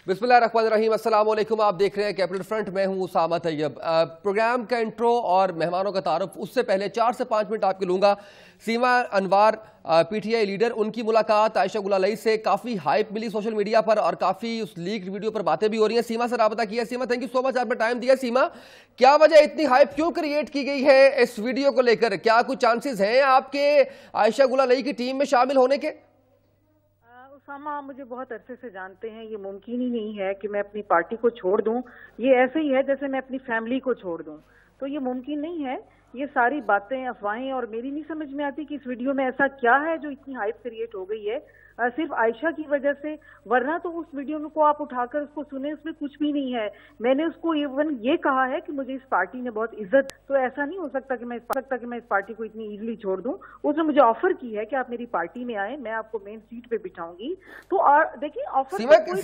बिस्मिल्लाहिर्रहमानिर्रहीम, अस्सलाम वालेकुम। आप देख रहे हैं कैपिटल फ्रंट। मैं हूं उसामा तैयब। प्रोग्राम का इंट्रो और मेहमानों का तारुफ उससे पहले 4 से 5 मिनट आपके लूंगा। सीमा अनवर पीटीआई लीडर, उनकी मुलाकात आयशा गुलालई से काफ़ी हाइप मिली सोशल मीडिया पर और काफ़ी उस लीक वीडियो पर बातें भी हो रही हैं। सीमा से राबता किया। Seema, thank you so much, आपने टाइम दिया। सीमा, क्या वजह, इतनी हाइप क्यों क्रिएट की गई है इस वीडियो को लेकर? क्या कुछ चांसेस हैं आपके आयशा गुलालई की टीम में शामिल होने के? उसामा, आप मुझे बहुत अरसे से जानते हैं, ये मुमकिन ही नहीं है कि मैं अपनी पार्टी को छोड़ दूं। ये ऐसे ही है जैसे मैं अपनी फैमिली को छोड़ दूं, तो ये मुमकिन नहीं है। ये सारी बातें अफवाहें, और मेरी नहीं समझ में आती कि इस वीडियो में ऐसा क्या है जो इतनी हाइप क्रिएट हो गई है सिर्फ आयशा की वजह से। वरना तो उस वीडियो को आप उठाकर उसको सुने, उसमें कुछ भी नहीं है। मैंने उसको इवन ये कहा है कि मुझे इस पार्टी ने बहुत इज्जत, तो ऐसा नहीं हो सकता कि मैं इस पार्टी को इतनी इजीली छोड़ दूं। उसने मुझे ऑफर की है कि आप मेरी पार्टी में आए, मैं आपको मेन सीट पे बिठाऊंगी। तो देखिए, ऑफर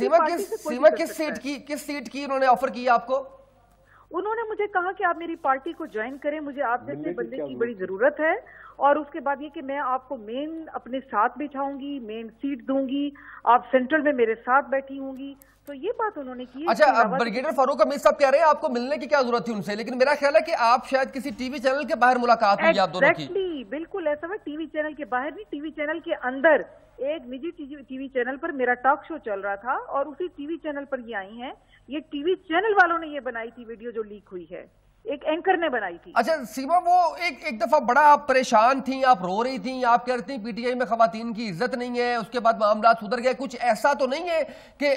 किस सीट की उन्होंने ऑफर की आपको? उन्होंने मुझे कहा कि आप मेरी पार्टी को ज्वाइन करें, मुझे आप जैसे बंदे की बड़ी जरूरत है। और उसके बाद ये कि मैं आपको मेन अपने साथ बिठाऊंगी, मेन सीट दूंगी, आप सेंट्रल में मेरे साथ बैठी होंगी। तो ये बात उन्होंने की। अच्छा, अब ब्रिगेडियर फारूक हमीद साहब कह रहे हैं आपको मिलने की क्या जरूरत थी उनसे, लेकिन मेरा ख्याल है कि आप शायद किसी टीवी चैनल के बाहर मुलाकात हुई आप दोनों की। बिल्कुल ऐसा है। टीवी चैनल के बाहर नहीं, टीवी चैनल के अंदर एक निजी टीवी चैनल पर मेरा टॉक शो चल रहा था और उसी टीवी चैनल पर ये आई हैं। ये टीवी चैनल वालों ने ये बनाई थी वीडियो जो लीक हुई है, एक एंकर ने बनाई थी। अच्छा सीमा, वो एक दफा बड़ा आप परेशान थी, आप रो रही थी, आप कह रही थी पीटीआई में खवातीन की इज्जत नहीं है, उसके बाद मामला सुधर गए। कुछ ऐसा तो नहीं है कि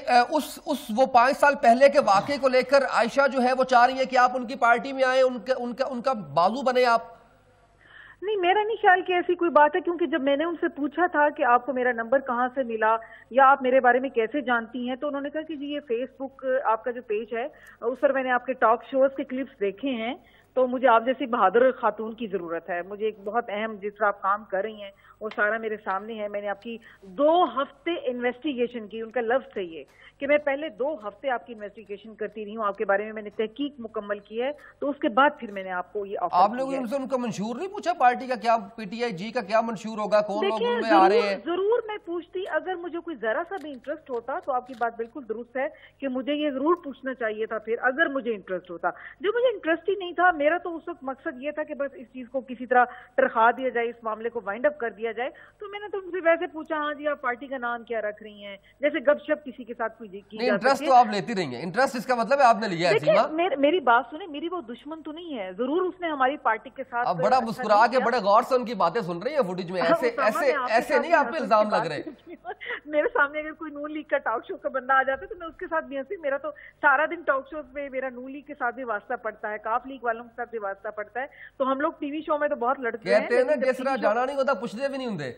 वो 5 साल पहले के वाकये को लेकर आयशा जो है वो चाह रही है कि आप उनकी पार्टी में आए, उनका बाजू बने आप? नहीं, मेरा नहीं ख्याल कि ऐसी कोई बात है, क्योंकि जब मैंने उनसे पूछा था कि आपको मेरा नंबर कहाँ से मिला या आप मेरे बारे में कैसे जानती हैं, तो उन्होंने कहा कि जी ये फेसबुक आपका जो पेज है उस पर मैंने आपके टॉक शोज के क्लिप्स देखे हैं, तो मुझे आप जैसी बहादुर खातून की जरूरत है। मुझे एक बहुत अहम, जिस तरह आप काम कर रही हैं वो सारा मेरे सामने है। मैंने आपकी 2 हफ्ते इन्वेस्टिगेशन की, उनका लफ्ज है ये कि मैं पहले 2 हफ्ते आपकी इन्वेस्टिगेशन करती रही हूँ, आपके बारे में मैंने तहकीक मुकम्मल की है, तो उसके बाद फिर मैंने आपको ये ऑफर। आपने उनसे उनका मंशूर नहीं पूछा? पार्टी का क्या, पीटीआई जी का क्या मंशूर होगा, कौन लोग उनमें आ रहे हैं? जरूर मैं पूछती, अगर मुझे कोई जरा सा भी इंटरेस्ट होता तो आपकी बात बिल्कुल दुरुस्त है कि मुझे ये जरूर पूछना चाहिए था। फिर अगर मुझे इंटरेस्ट होता, जो मुझे इंटरेस्ट ही नहीं था, मेरा तो उस वक्त मकसद ये था कि बस इस चीज को किसी तरह टरखा दिया जाए, इस मामले को वाइंड अप कर दिया जाए। तो मैंने तो उनसे वैसे पूछा, हाँ जी आप पार्टी का नाम क्या रख रही हैं, जैसे गपशप किसी के साथ की इंटरेस्ट तो आप लेती रही हैं। इंटरेस्ट इसका मतलब है आपने लिया है। मेरी बात सुने, मेरी वो दुश्मन तो नहीं है, जरूर उसने हमारी पार्टी के साथ। आप बड़ा मुस्कुरा के बड़े गौर से उनकी बातें सुन रही है फुटेज में, ऐसे नहीं आप पे इल्जाम लग रहे। मेरे सामने अगर कोई नून लीग का टॉक शो का बंदा आ जाता है तो मैं उसके साथ भी हंसी। मेरा तो सारा दिन टॉक शो में मेरा नून लीग के साथ भी वास्ता पड़ता है, काफ लीग वालों के साथ भी वास्ता पड़ता है, तो हम लोग टीवी शो में तो बहुत लड़ते हैं। कहते हैं ना जिस तरह जाना नहीं होता पूछते भी नहीं होते।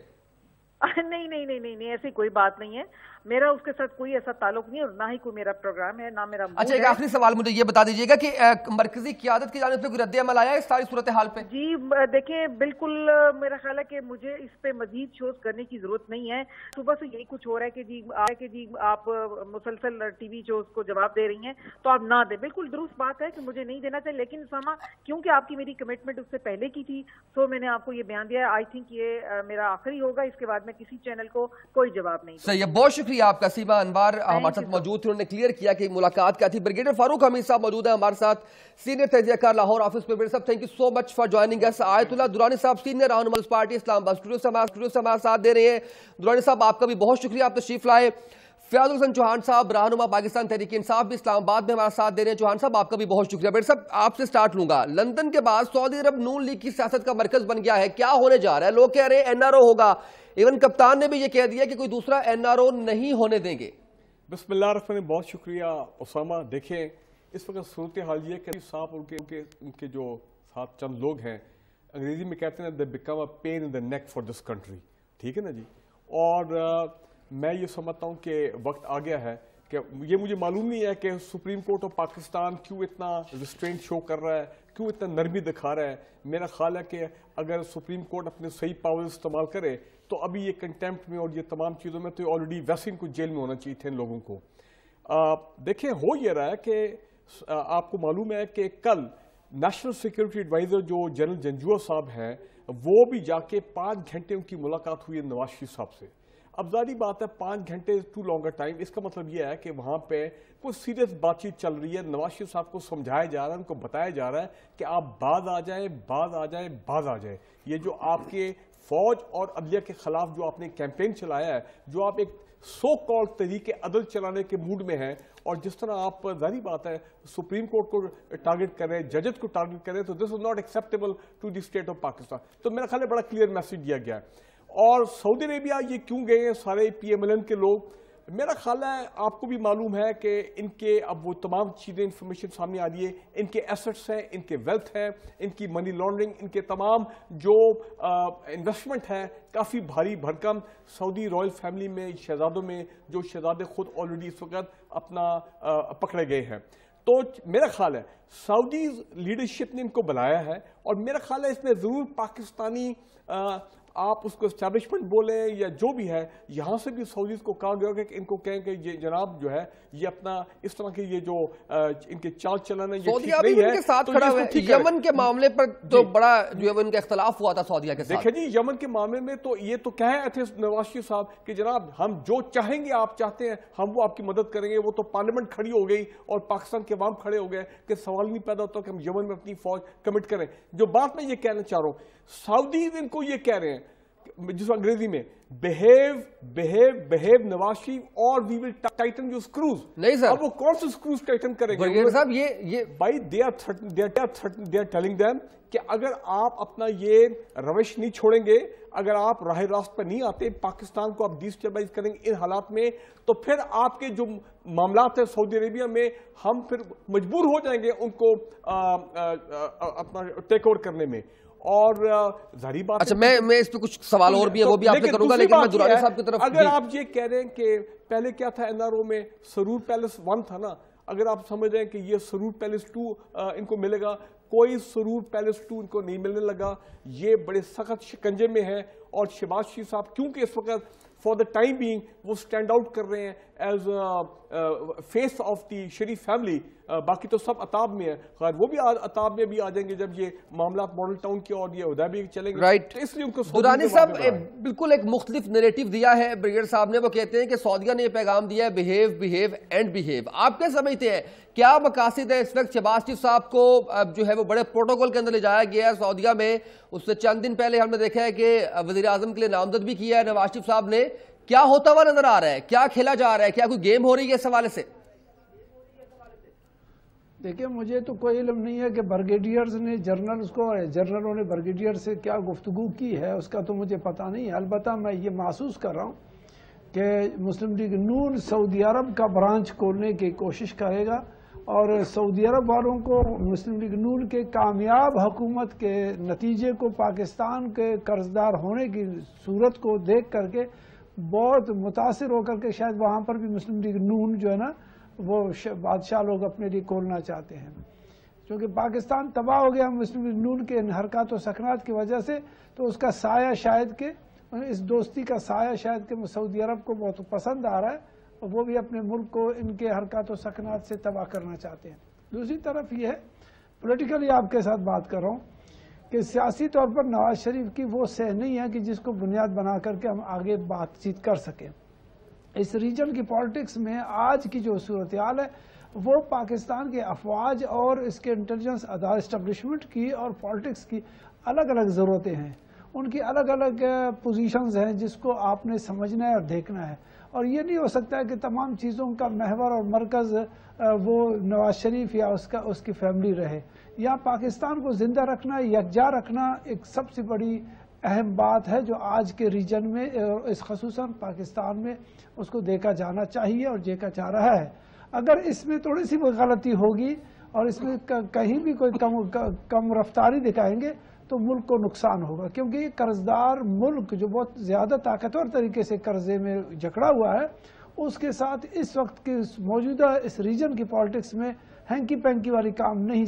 नहीं नहीं नहीं नहीं नहीं, ऐसी कोई बात नहीं है। मेरा उसके साथ कोई ऐसा ताल्लुक नहीं और ना ही कोई मेरा प्रोग्राम है, ना मेरा। अच्छा, एक आखिरी सवाल मुझे ये बता दीजिएगा कि मरकजी क़यादत की जानिब से कोई रद्द अमल आया है इस सारी सूरत हाल पे? जी देखें, बिल्कुल मेरा ख्याल है कि मुझे इस पे मजीद शोज करने की जरूरत नहीं है। सुबह से यही कुछ हो रहा है कि जी आप मुसलसल टीवी शोज को जवाब दे रही हैं, तो आप ना दें। बिल्कुल दुरुस्त बात है कि मुझे नहीं देना चाहिए, लेकिन सामा क्योंकि आपकी मेरी कमिटमेंट उससे पहले की थी, तो मैंने आपको ये बयान दिया। आई थिंक ये मेरा आखिरी होगा, इसके बाद मैं किसी चैनल को कोई जवाब नहीं। सही है, बहुत शुक्रिया आपका। सीमा अनवर हमारे साथ मौजूद थी, उन्होंने क्लियर किया कि मुलाकात क्या थी। ब्रिगेडियर फारूक हमीद साहब मौजूद है हमारे साथ, सीनियर तजियाकार लाहौर ऑफिस पे। ब्रिगेडियर साहब, thank you so much for joining us. Ayatullah Durrani साहब, सीनियर रहनुमा पार्टी इस्लामाबाद, स्टूडियो से हमारे साथ दे रहे हैं। दुरानी साहब, आपका भी बहुत शुक्रिया, आप तशरीफ लाए। फयाजुल हसन चौहान साहब, रहनुमा पाकिस्तान तहरीक इंसाफ भी इस्लामाबाद में हमारा साथ दे रहे हैं। चौहान साहब, आपका भी बहुत शुक्रिया। बेटे साहब, आपसे स्टार्ट लूंगा। लंदन के बाद सऊदी अरब नून लीग की सियासत का मरकज बन गया है, क्या होने जा रहा है? लोग कह रहे हैं एनआरओ होगा, इवन कप्तान ने भी ये कह दिया कि कोई दूसरा एनआरओ नहीं होने देंगे। बिस्मिल्लाहिर्रहमानिर्रहीम, बहुत शुक्रिया उसामा। देखें, इस वक्त सूरत हाल ये कि साहब उनके जो साथ चंद लोग हैं, अंग्रेजी में कहते हैं they become a pain in the neck for this country, ठीक है ना जी। और मैं ये समझता हूँ कि वक्त आ गया है कि ये मुझे मालूम नहीं है कि सुप्रीम कोर्ट ऑफ पाकिस्तान क्यों इतना रिस्ट्रेंट शो कर रहा है, क्यों इतना नरमी दिखा रहा है। मेरा ख्याल है कि अगर सुप्रीम कोर्ट अपने सही पावर इस्तेमाल करे तो अभी ये कंटेम्प्ट में और ये तमाम चीज़ों में तो ऑलरेडी वैसे इनको जेल में होना चाहिए थे इन लोगों को। देखें, हो ये रहा है कि आपको मालूम है कि कल नेशनल सिक्योरिटी एडवाइजर जो जनरल जंजुआ साहब हैं, वो भी जाके 5 घंटे उनकी मुलाकात हुई है नवाज शरीफ साहब से। اب ظاہری بات ہے 5 گھنٹے ٹو لانگر ٹائم، اس کا مطلب یہ ہے کہ وہاں پہ کوئی سیریس بات چیت چل رہی ہے. نواز شریف صاحب کو سمجھایا جا رہا ہے، ان کو بتایا جا رہا ہے کہ آپ باز آ جائیں، باز آ جائیں، باز آ جائیں. یہ جو آپ کے فوج اور عدلیہ کے خلاف جو آپ نے کیمپین چلایا ہے، جو آپ ایک سو کال طریقے عدل چلانے کے موڈ میں ہیں، اور جس طرح آپ ظاہری بات ہے سپریم کورٹ کو ٹارگٹ کر رہے ہیں، ججز کو ٹارگٹ کر رہے ہیں، تو this is not acceptable to the state of Pakistan. تو میرا خیال ہے بڑا کلیئر میسج دیا گیا ہے. اور سعودی عربیہ یہ کیوں گئے ہیں سارے پی ایم ایل این کے لوگ؟ میرا خیال ہے آپ کو بھی معلوم ہے کہ ان کے اب وہ تمام چیزیں انفارمیشن سامنے آ رہی ہے. ان کے ایسٹس ہیں، ان کے ویلتھ ہے، ان کی منی لانڈرنگ، ان کے تمام جو انویسٹمنٹ ہے کافی بھاری بھرکم سعودی رائل فیملی میں، شہزادوں میں، جو شہزادے خود آلریڈی اس وقت اپنا پکڑے گئے ہیں. تو میرا خیال ہے سعودی لیڈرشپ نے ان کو بلایا ہے، اور میرا خیال ہے اس میں ضرور پاکستانی آپ اس کو اسٹیبلشمنٹ بولیں یا جو بھی ہے، یہاں سے بھی سعودیز کو کہا گیا کہ ان کو کہیں کہ یہ جناب جو ہے یہ اپنا اس طرح کے یہ جو ان کے چال چلن ہے یہ ٹھیک نہیں ہے. ان کے ساتھ کھڑا ہوا ہے. یمن کے معاملے پر تو بڑا جو ہے ان کا اختلاف ہوا تھا سعودیہ کے ساتھ. دیکھیں جی یمن کے معاملے میں تو یہ تو کہے تھے نواز شریف صاحب کہ جناب ہم جو چاہیں گے آپ چاہتے ہیں ہم وہ آپ کی مدد کریں گے. وہ تو پارلیمنٹ کھڑی ہو گئی اور پاکستان کے عوام کھڑے ہو گئے کہ سوال نہیں پیدا ہوتا کہ ہم یمن میں اپنی فوج کمٹ کریں. جو بات میں یہ کہنا چاہ رہا ہوں، سعودیز ان کو یہ کہہ رہے ہیں جس انگریزی میں بہیو نواز شریف اور we will tighten your screws. نہیں سر، اب وہ کون سے سکروز ٹائٹن کریں گے؟ برگیڈیئر صاحب یہ بھائی دے آر ٹیلنگ دیم کہ اگر آپ اپنا یہ روش نہیں چھوڑیں گے، اگر آپ راہ راست پر نہیں آتے، پاکستان کو آپ ڈیسٹیبلائز کریں گے ان حالات میں، تو پھر آپ کے جو معاملات ہیں سعودی عربیہ میں ہم پھر مجبور ہو جائیں گے ان کو اپنا ٹیک اوور کرنے میں. اور ظاہری بات اچھا میں اس پہ کچھ سوال اور بھی ہے وہ بھی آپ سے کروں گا، لیکن میں درانی صاحب کی طرف اگر آپ یہ کہہ رہے ہیں کہ پہلے کیا تھا این آر او میں سرور پیلس 1 تھا نا، اگر آپ سمجھ رہے ہیں کہ یہ سرور پیلس 2 ان کو ملے گا، کوئی سرور پیلس 2 ان کو نہیں ملنے لگا. یہ بڑے سخت شکنجے میں ہے. اور شہباز شریف صاحب کیونکہ اس وقت فار دا ٹائم بینگ وہ سٹینڈ آؤٹ کر رہے ہیں as face of the Sharif family, باقی تو سب عطاب میں ہے. خیر وہ بھی عطاب میں بھی آ جائیں گے جب یہ معاملات ماڈل ٹاؤن کے اور یہ حدیبیہ کے چلیں گے. رائٹ، اس لیے ان کو درانی صاحب بالکل ایک مختلف نیریٹو دیا ہے بریگیڈیئر صاحب نے. وہ کہتے ہیں کہ سعودیہ نے یہ پیغام دیا ہے بہیو اینڈ بہیو. آپ کیا سمجھتے ہیں کیا مقاصد ہے اس وقت شہباز شریف صاحب کو جو ہے وہ بڑے پروٹوکول کے اندر لے جایا گیا ہے سعودیہ میں؟ اس سے چند دن پہلے ہم نے دیکھا ہے کہ وزیر اعظم کے لیے نامزد بھی کیا ہے نواز شریف صاحب نے. کیا ہوتا ہوا نظر آ رہا ہے؟ کیا کھیلا جا رہا ہے؟ کیا کوئی گیم ہو رہی ہے اس حوالے سے؟ دیکھیں مجھے تو کوئی علم نہیں ہے کہ برگیڈیئرز نے جنرلوں نے برگیڈیئر سے کیا گفتگو کی ہے، اس کا تو مجھے پتہ نہیں ہے. البتہ میں یہ محسوس کر رہا ہوں کہ مسلم لیگ نون سعودی عرب کا برانچ کھولنے کی کوشش کرے گا، اور سعودی عرب والوں کو مسلم لیگ نون کے کامیاب حکومت کے نتیجے کو پاکستان کے قرضدار ہونے کی صورت کو دیکھ کر کے بہت متاثر ہو کر کے شاید وہاں پر بھی مسلم لیگ نون جو ہے نا وہ بادشاہ لوگ اپنے لیے کھولنا چاہتے ہیں. کیونکہ پاکستان تباہ ہو گیا مسلم لیگ نون کے حرکات و سکنات کی وجہ سے، تو اس کا سایہ شاید کہ اس دوستی کا سایہ شاید کہ سعودی عرب کو بہت پسند آ رہا ہے، اور وہ بھی اپنے ملک کو ان کے حرکات و سکنات سے تباہ کرنا چاہتے ہیں. دوسری طرف یہ ہے پولیٹیکلی آپ کے ساتھ بات کر رہا ہوں کہ سیاسی طور پر نواز شریف کی وہ سہ نہیں ہے کہ جس کو بنیاد بنا کر کے ہم آگے بات چیت کر سکیں. اس ریجن کی پالیٹکس میں آج کی جو صورتحال ہے وہ پاکستان کے افواج اور اس کے انٹیلیجنس ادارے اسٹیبلشمنٹ کی اور پالیٹکس کی الگ الگ ضرورتیں ہیں. ان کی الگ الگ پوزیشنز ہیں جس کو آپ نے سمجھنا ہے اور دیکھنا ہے. اور یہ نہیں ہو سکتا ہے کہ تمام چیزوں کا محور اور مرکز وہ نواز شریف یا اس کی فیملی رہے. یا پاکستان کو زندہ رکھنا، یکجا رکھنا ایک سب سے بڑی اہم بات ہے جو آج کے ریجن میں اس خصوصاً پاکستان میں اس کو دیکھا جانا چاہیے اور دیکھا جا رہا ہے. اگر اس میں تھوڑی سی بھی غلطی ہوگی اور اس میں کہیں بھی کوئی کم رفتاری دکھائیں گے تو ملک کو نقصان ہوگا. کیونکہ یہ قرضدار ملک جو بہت زیادہ طاقتور طریقے سے قرضے میں جکڑا ہوا ہے، اس کے ساتھ اس وقت کی موجودہ اس ریجن کی پالیٹکس میں ہینکی پینکی والی کام نہیں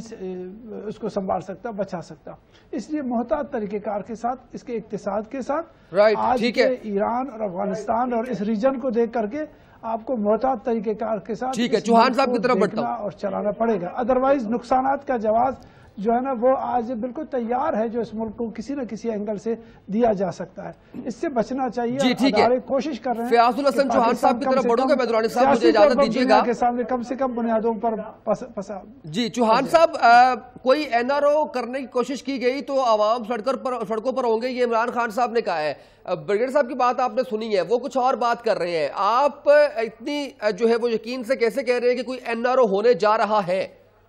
اس کو سنبھال سکتا، بچا سکتا. اس لیے محتاط طریقہ کار کے ساتھ، اس کے اقتصاد کے ساتھ آج کے ایران اور افغانستان اور اس ریجن کو دیکھ کر کے آپ کو محتاط طریقہ کار کے ساتھ چوہان صاحب کی طرف بڑھتا ہوں اور چلانا پڑے گا. ادروائز نقصانات کا جواز جو ہے نا وہ آج بالکل تیار ہے جو اس ملک کو کسی نہ کسی اینگل سے دیا جا سکتا ہے. اس سے بچنا چاہیے. جی ٹھیک ہے, ادارے کوشش کر رہے ہیں. فیاض الحسن چوہان صاحب کی طرف بڑھوں گا. میں درانی صاحب مجھے اجازت دیجیے گا کے سامنے کم سے کم بنیادوں پر جی چوہان صاحب, کوئی NRO کرنے کی کوشش کی گئی تو عوام سڑکوں پر ہوں گے, یہ عمران خان صاحب نے کہا ہے. بریگیڈیئر صاحب کی بات آپ نے سنی ہے, وہ کچھ اور بات کر رہے ہیں. آپ اتنی جو ہے وہ یقین سے کیسے کہہ رہے ہیں کہ کوئی NRO ہونے جا رہا ہے؟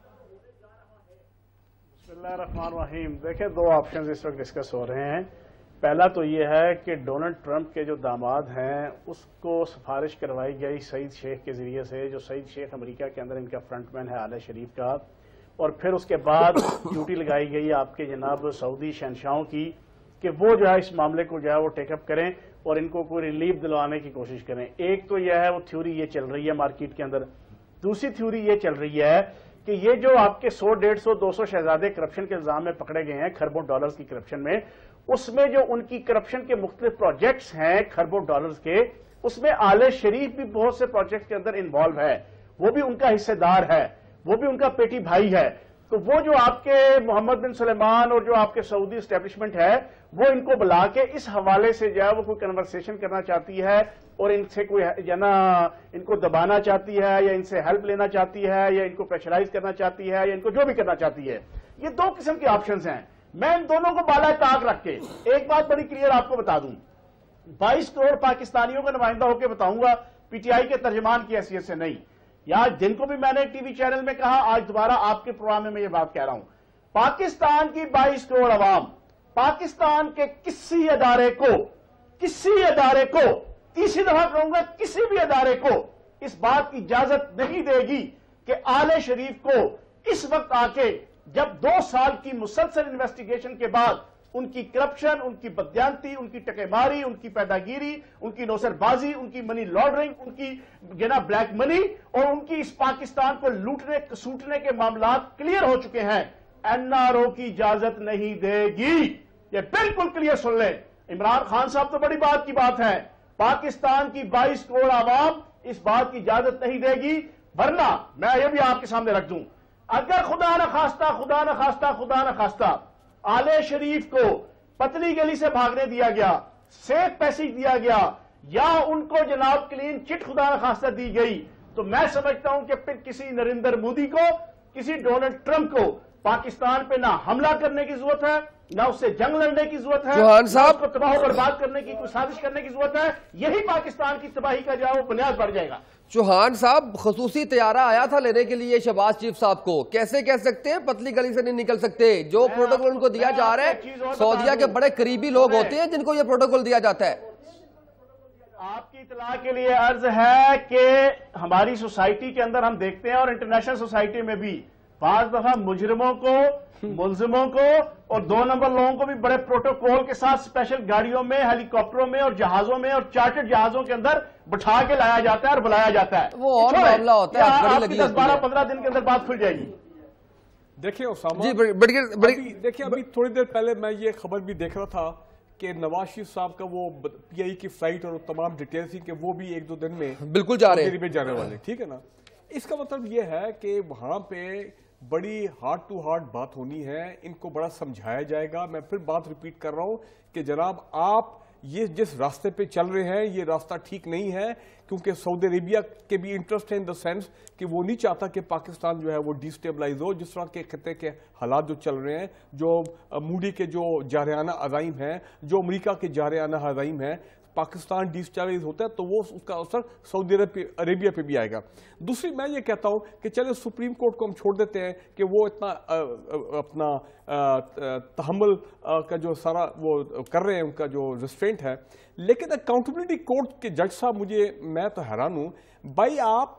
بسم اللہ الرحمن الرحیم. دیکھیں, دو آپشنز اس وقت ڈسکس ہو رہے ہیں. پہلا تو یہ ہے کہ ڈونلڈ ٹرمپ کے جو داماد ہیں اس کو سفارش کروائی گئی سعید شیخ کے ذریعے سے, جو سعید شیخ امریکہ کے اندر ان کا فرنٹ مین ہے آل شریف کا, اور پھر اس کے بعد ڈیوٹی لگائی گئی آپ کے جناب سعودی شہنشاہوں کی کہ وہ جو ہے اس معاملے کو جو ہے وہ ٹیک اپ کریں اور ان کو کوئی ریلیف دلوانے کی کوشش کریں. ایک تو یہ ہے وہ تھیوری یہ چل رہی ہے مارکیٹ کے اندر. دوسری تھیوری یہ چل رہی ہے کہ یہ جو آپ کے 100, 150, 200 شہزادے کرپشن کے الزام میں پکڑے گئے ہیں, کھربوں ڈالرز کی کرپشن میں, اس میں جو ان کی کرپشن کے مختلف پروجیکٹس ہیں کھربوں ڈالرز کے, اس میں آل شریف بھی بہت سے پروجیکٹ کے اندر انوالو ہے, وہ بھی ان کا حصہ دار ہے, وہ بھی ان کا پیٹی بھائی ہے. تو وہ جو آپ کے محمد بن سلیمان اور جو آپ کے سعودی اسٹیبلشمنٹ ہے وہ ان کو بلا کے اس حوالے سے جو ہے وہ کوئی کنورسیشن کرنا چاہتی ہے اور ان سے کوئی ان کو دبانا چاہتی ہے یا ان سے ہیلپ لینا چاہتی ہے یا ان کو پریشرائز کرنا چاہتی ہے یا ان کو جو بھی کرنا چاہتی ہے. یہ دو قسم کے آپشنز ہیں. میں ان دونوں کو بالا طاق رکھ کے ایک بات بڑی کلیئر آپ کو بتا دوں, 22 کروڑ پاکستانیوں کا نمائندہ ہو کے بتاؤں گا, PTI کے ترجمان کی حیثیت سے نہیں. یا جن کو بھی میں نے ٹی وی چینل میں کہا, آج دوبارہ آپ کے پروگرام میں یہ بات کہہ رہا ہوں, پاکستان کی 22 کروڑ عوام پاکستان کے کسی ادارے کو تیسری دفعہ کہوں گا, کسی بھی ادارے کو اس بات کی اجازت نہیں دے گی کہ آل شریف کو اس وقت آ کے, جب 2 سال کی مسلسل انویسٹیگیشن کے بعد ان کی کرپشن, ان کی بدیانتی, ان کی ٹکے ماری, ان کی پیداگیری, ان کی نوسر بازی, ان کی منی لانڈرنگ, ان کی بلیک منی اور ان کی اس پاکستان کو لوٹنے کسوٹنے کے معاملات کلیئر ہو چکے ہیں, NRO کی اجازت نہیں دے گی. یہ بالکل کلیئر سن لیں. عمران خان صاحب تو بڑی بات کی بات ہے, پاکستان کی 22 کروڑ عوام اس بات کی اجازت نہیں دے گی. ورنہ میں یہ بھی آپ کے سامنے رکھ دوں, اگر خدا نہ خواستہ آل شریف کو پتلی گلی سے بھاگنے دیا گیا, سیف پیسیج دیا گیا, یا ان کو جناب کلین چٹ خدا نہ خواستہ دی گئی, تو میں سمجھتا ہوں کہ پھر کسی نریندر مودی کو, کسی ڈونلڈ ٹرمپ کو پاکستان پہ نہ حملہ کرنے کی ضرورت ہے, نہ اس سے جنگ لڑنے کی ضرورت ہے, چوہان صاحب, اس کو تباہ و برباد کرنے کی کوئی سازش کرنے کی ضرورت ہے. یہی پاکستان کی تباہی کا جو ہے وہ بنیاد بڑھ جائے گا. چوہان صاحب, خصوصی طیارہ آیا تھا لینے کے لیے شہباز چیف صاحب کو, کیسے کہہ سکتے ہیں پتلی گلی سے نہیں نکل سکتے؟ جو پروٹوکول ان کو دیا جا رہا ہے, سعودیہ کے بڑے قریبی لوگ ہوتے ہیں جن کو یہ پروٹوکول دیا جاتا ہے. آپ کی اطلاع کے لیے عرض ہے کہ ہماری سوسائٹی کے اندر ہم دیکھتے ہیں اور انٹرنیشنل سوسائٹی میں بھی بعض دفعہ مجرموں کو, ملزموں کو اور 2 نمبر لوگوں کو بھی بڑے پروٹوکول کے ساتھ اسپیشل گاڑیوں میں, ہیلی کاپٹروں میں اور جہازوں میں اور چارٹرڈ جہازوں کے اندر بٹھا کے لایا جاتا ہے اور بلایا جاتا ہے. وہ اور معاملہ ہوتا ہے, آپ کی 10-12-15 دن کے اندر بات کھل جائے گی. دیکھیں اسامہ, جی دیکھیں ابھی تھوڑی دیر پہلے میں یہ خبر بھی دیکھ رہا تھا کہ نواز شریف صاحب کا وہ PI کی فلائٹ اور تمام ڈیٹیلز تھی کہ وہ بھی 1-2 دن میں بالکل جا رہے ہیں, جانے والے. ٹھیک ہے نا, اس کا مطلب یہ ہے کہ وہاں پہ بڑی ہارٹ ٹو ہارٹ بات ہونی ہے, ان کو بڑا سمجھایا جائے گا. میں پھر بات ریپیٹ کر رہا ہوں کہ جناب آپ یہ جس راستے پہ چل رہے ہیں یہ راستہ ٹھیک نہیں ہے, کیونکہ سعودی عربیہ کے بھی انٹرسٹ ہے ان دا سینس کہ وہ نہیں چاہتا کہ پاکستان جو ہے وہ ڈی سٹیبلائز ہو. جس طرح کے خطے کے حالات جو چل رہے ہیں, جو مودی کے جو جارحانہ عزائم ہیں, جو امریکہ کے جارحانہ عزائم ہیں, پاکستان ڈی سٹیبلائز ہوتا ہے تو وہ اس کا اثر سعودی عربیہ پہ بھی آئے گا. دوسری میں یہ کہتا ہوں کہ چلے سپریم کورٹ کو ہم چھوڑ دیتے ہیں کہ وہ اتنا اپنا تحمل کا جو سارا وہ کر رہے ہیں, ان کا جو ریسٹرینٹ ہے, لیکن اکاؤنٹیبلٹی کورٹ کے جج صاحب میں تو حیران ہوں. بھائی آپ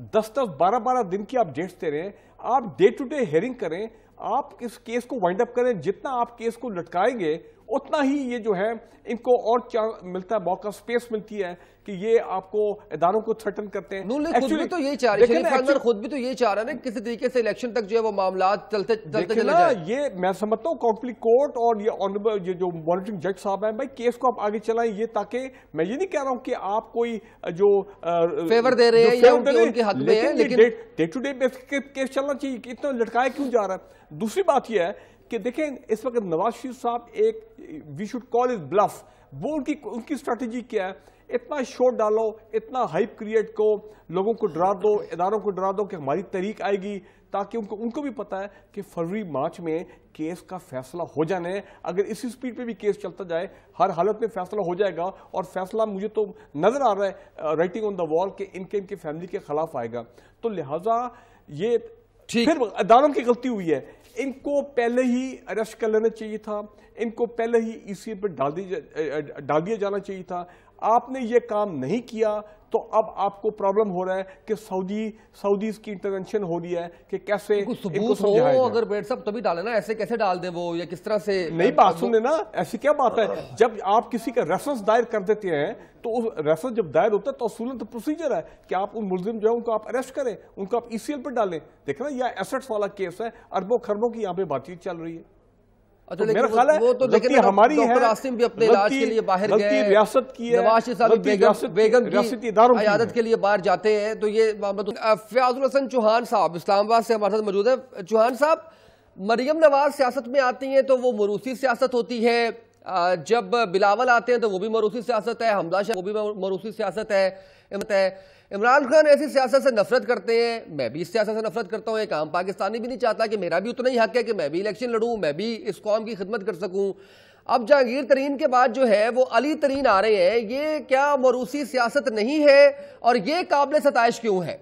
10-12 دن کی آپ ڈیٹس دے رہے ہیں, آپ ڈے ٹو ڈے ہیئرنگ کریں, آپ اس کیس کو وائنڈ اپ کریں. جتنا آپ کیس کو لٹکائیں گے उतना ही ये जो है इनको और मिलता है मौका, स्पेस मिलती है कि ये आपको इदारों को थ्रेटन करते हैं। नून लीग खुद भी तो यही चाह रही है, खुद भी तो यही चाह रहा है ना किसी तरीके से इलेक्शन तक जो है वो मामला चलते चले जाए। ये मैं समझता हूँ कॉम्पली कोर्ट और ये ऑनरेबल ये जो मॉनिटरिंग जज साहब हैं, भाई केस को आप आगे चलाएं, ये ताकि मैं ये नहीं कह रहा हूँ कि आप कोई जो फेवर दे रहे हैं या उनके हक में है, लेकिन डे टू डे केस चलना चाहिए कि इतना लटकाया क्यों जा रहा है। दूसरी बात यह है कि देखें इस वक्त नवाज शरीफ साहब एक we should call his bluff, वो उनकी स्ट्रेटेजी क्या है, इतना शोर डालो, इतना हाइप क्रिएट को, लोगों को डरा दो, इदारों को डरा दो कि हमारी तहरीक आएगी, ताकि उनको भी पता है कि फरवरी मार्च में केस का फैसला हो जाना है। अगर इसी स्पीड पे भी केस चलता जाए हर हालत में फैसला हो जाएगा, और फैसला मुझे तो नजर आ रहा है राइटिंग ऑन द वॉल कि इनके फैमिली के खिलाफ आएगा। तो लिहाजा ये फिर अदालत की गलती हुई है, इनको पहले ही अरेस्ट कर लेना चाहिए था, इनको पहले ही ईसीए पर डाल दिया जाना चाहिए था। आपने ये काम नहीं किया तो अब आपको प्रॉब्लम हो रहा है कि सऊदी की इंटरवेंशन हो रही है कि कैसे सबूत हो, अगर बेट साहब तभी डाले ना, ऐसे कैसे डाल दें वो, या किस तरह से नहीं बात सुने ना, ऐसी क्या बात है। जब आप किसी का रेफरेंस दायर कर देते हैं तो उस रेफरेंस जब दायर होता है तो असूलन तो प्रोसीजर है कि आप उन मुलजिम जो है उनको आप अरेस्ट करें, उनको आप ईसीएल पर डालें। देखना यह एसेट्स वाला केस है, अरबों खरबों की यहाँ पे बातचीत चल रही है। अच्छा, मेरा ख्याल है वो तो लेकिन हमारी है, आसिम भी अपने इलाज के लिए बाहर गए, रियासत की है, नवाज शरीफ साहब बेगम की इयादत के लिए बाहर जाते हैं, तो ये मामला। फयाजुल हसन चौहान साहब इस्लामाबाद से हमारे साथ मौजूद है। चौहान साहब, मरियम नवाज सियासत में आती हैं तो वो मरूसी सियासत होती है, जब बिलावल आते हैं तो वो भी मरूसी सियासत है, हमजा शाह वो भी मरूसी सियासत है, इमरान खान ऐसी सियासत से नफरत करते हैं, मैं भी इस सियासत से नफरत करता हूं। एक आम पाकिस्तानी भी नहीं चाहता कि मेरा भी उतना ही हक है कि मैं भी इलेक्शन लड़ूं, मैं भी इस कौम की खिदमत कर सकूं। अब जहांगीर तरीन के बाद जो है वो अली तरीन आ रहे हैं, ये क्या मरूसी सियासत नहीं है और ये काबिल सताइश क्यों है?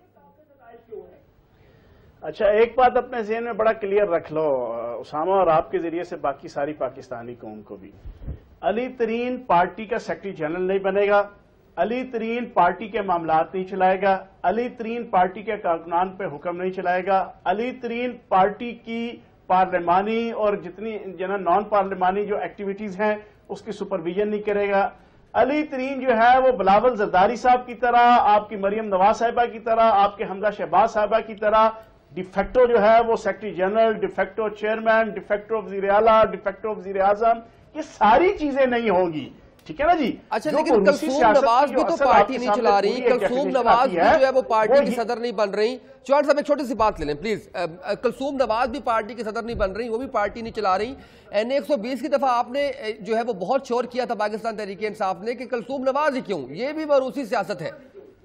अच्छा, एक बात अपने ज़हन में बड़ा क्लियर रख लो उसामा, और आपके जरिए से बाकी सारी पाकिस्तानी कौम को भी, अली तरीन पार्टी का सेक्रेटरी जनरल नहीं बनेगा, अली तरीन पार्टी के मामलात नहीं चलाएगा, अली तरीन पार्टी के कारकुनान पे हुक्म नहीं चलाएगा, अली तरीन पार्टी की पार्लिमानी और जितनी नॉन पार्लिमानी जो एक्टिविटीज हैं उसकी सुपरविजन नहीं करेगा। अली तरीन जो है वो बिलावल जरदारी साहब की तरह, आपकी मरियम नवाज साहिबा की तरह, आपके हमजा शहबाज साहिबा की तरह डिफेक्टो जो है वो secretary general, de facto chairman, de facto वजीर आला, डिफेक्टो वजीर आजम, ये सारी चीजें नहीं होंगी, ठीक है ना जी। अच्छा, लेकिन कलसूम नवाज भी तो पार्टी नहीं चला रही, कलसूम नवाज भी जो है वो पार्टी की सदर नहीं बन रही। चौहान साहब एक छोटी सी बात ले लें प्लीज, कलसूम नवाज भी पार्टी की सदर नहीं बन रही, वो भी पार्टी नहीं चला रही। NA 120 की दफा आपने जो है वो बहुत शोर किया था पाकिस्तान तहरीक इंसाफ ने कि कलसूम नवाज ही क्यों, ये भी मरूसी सियासत है।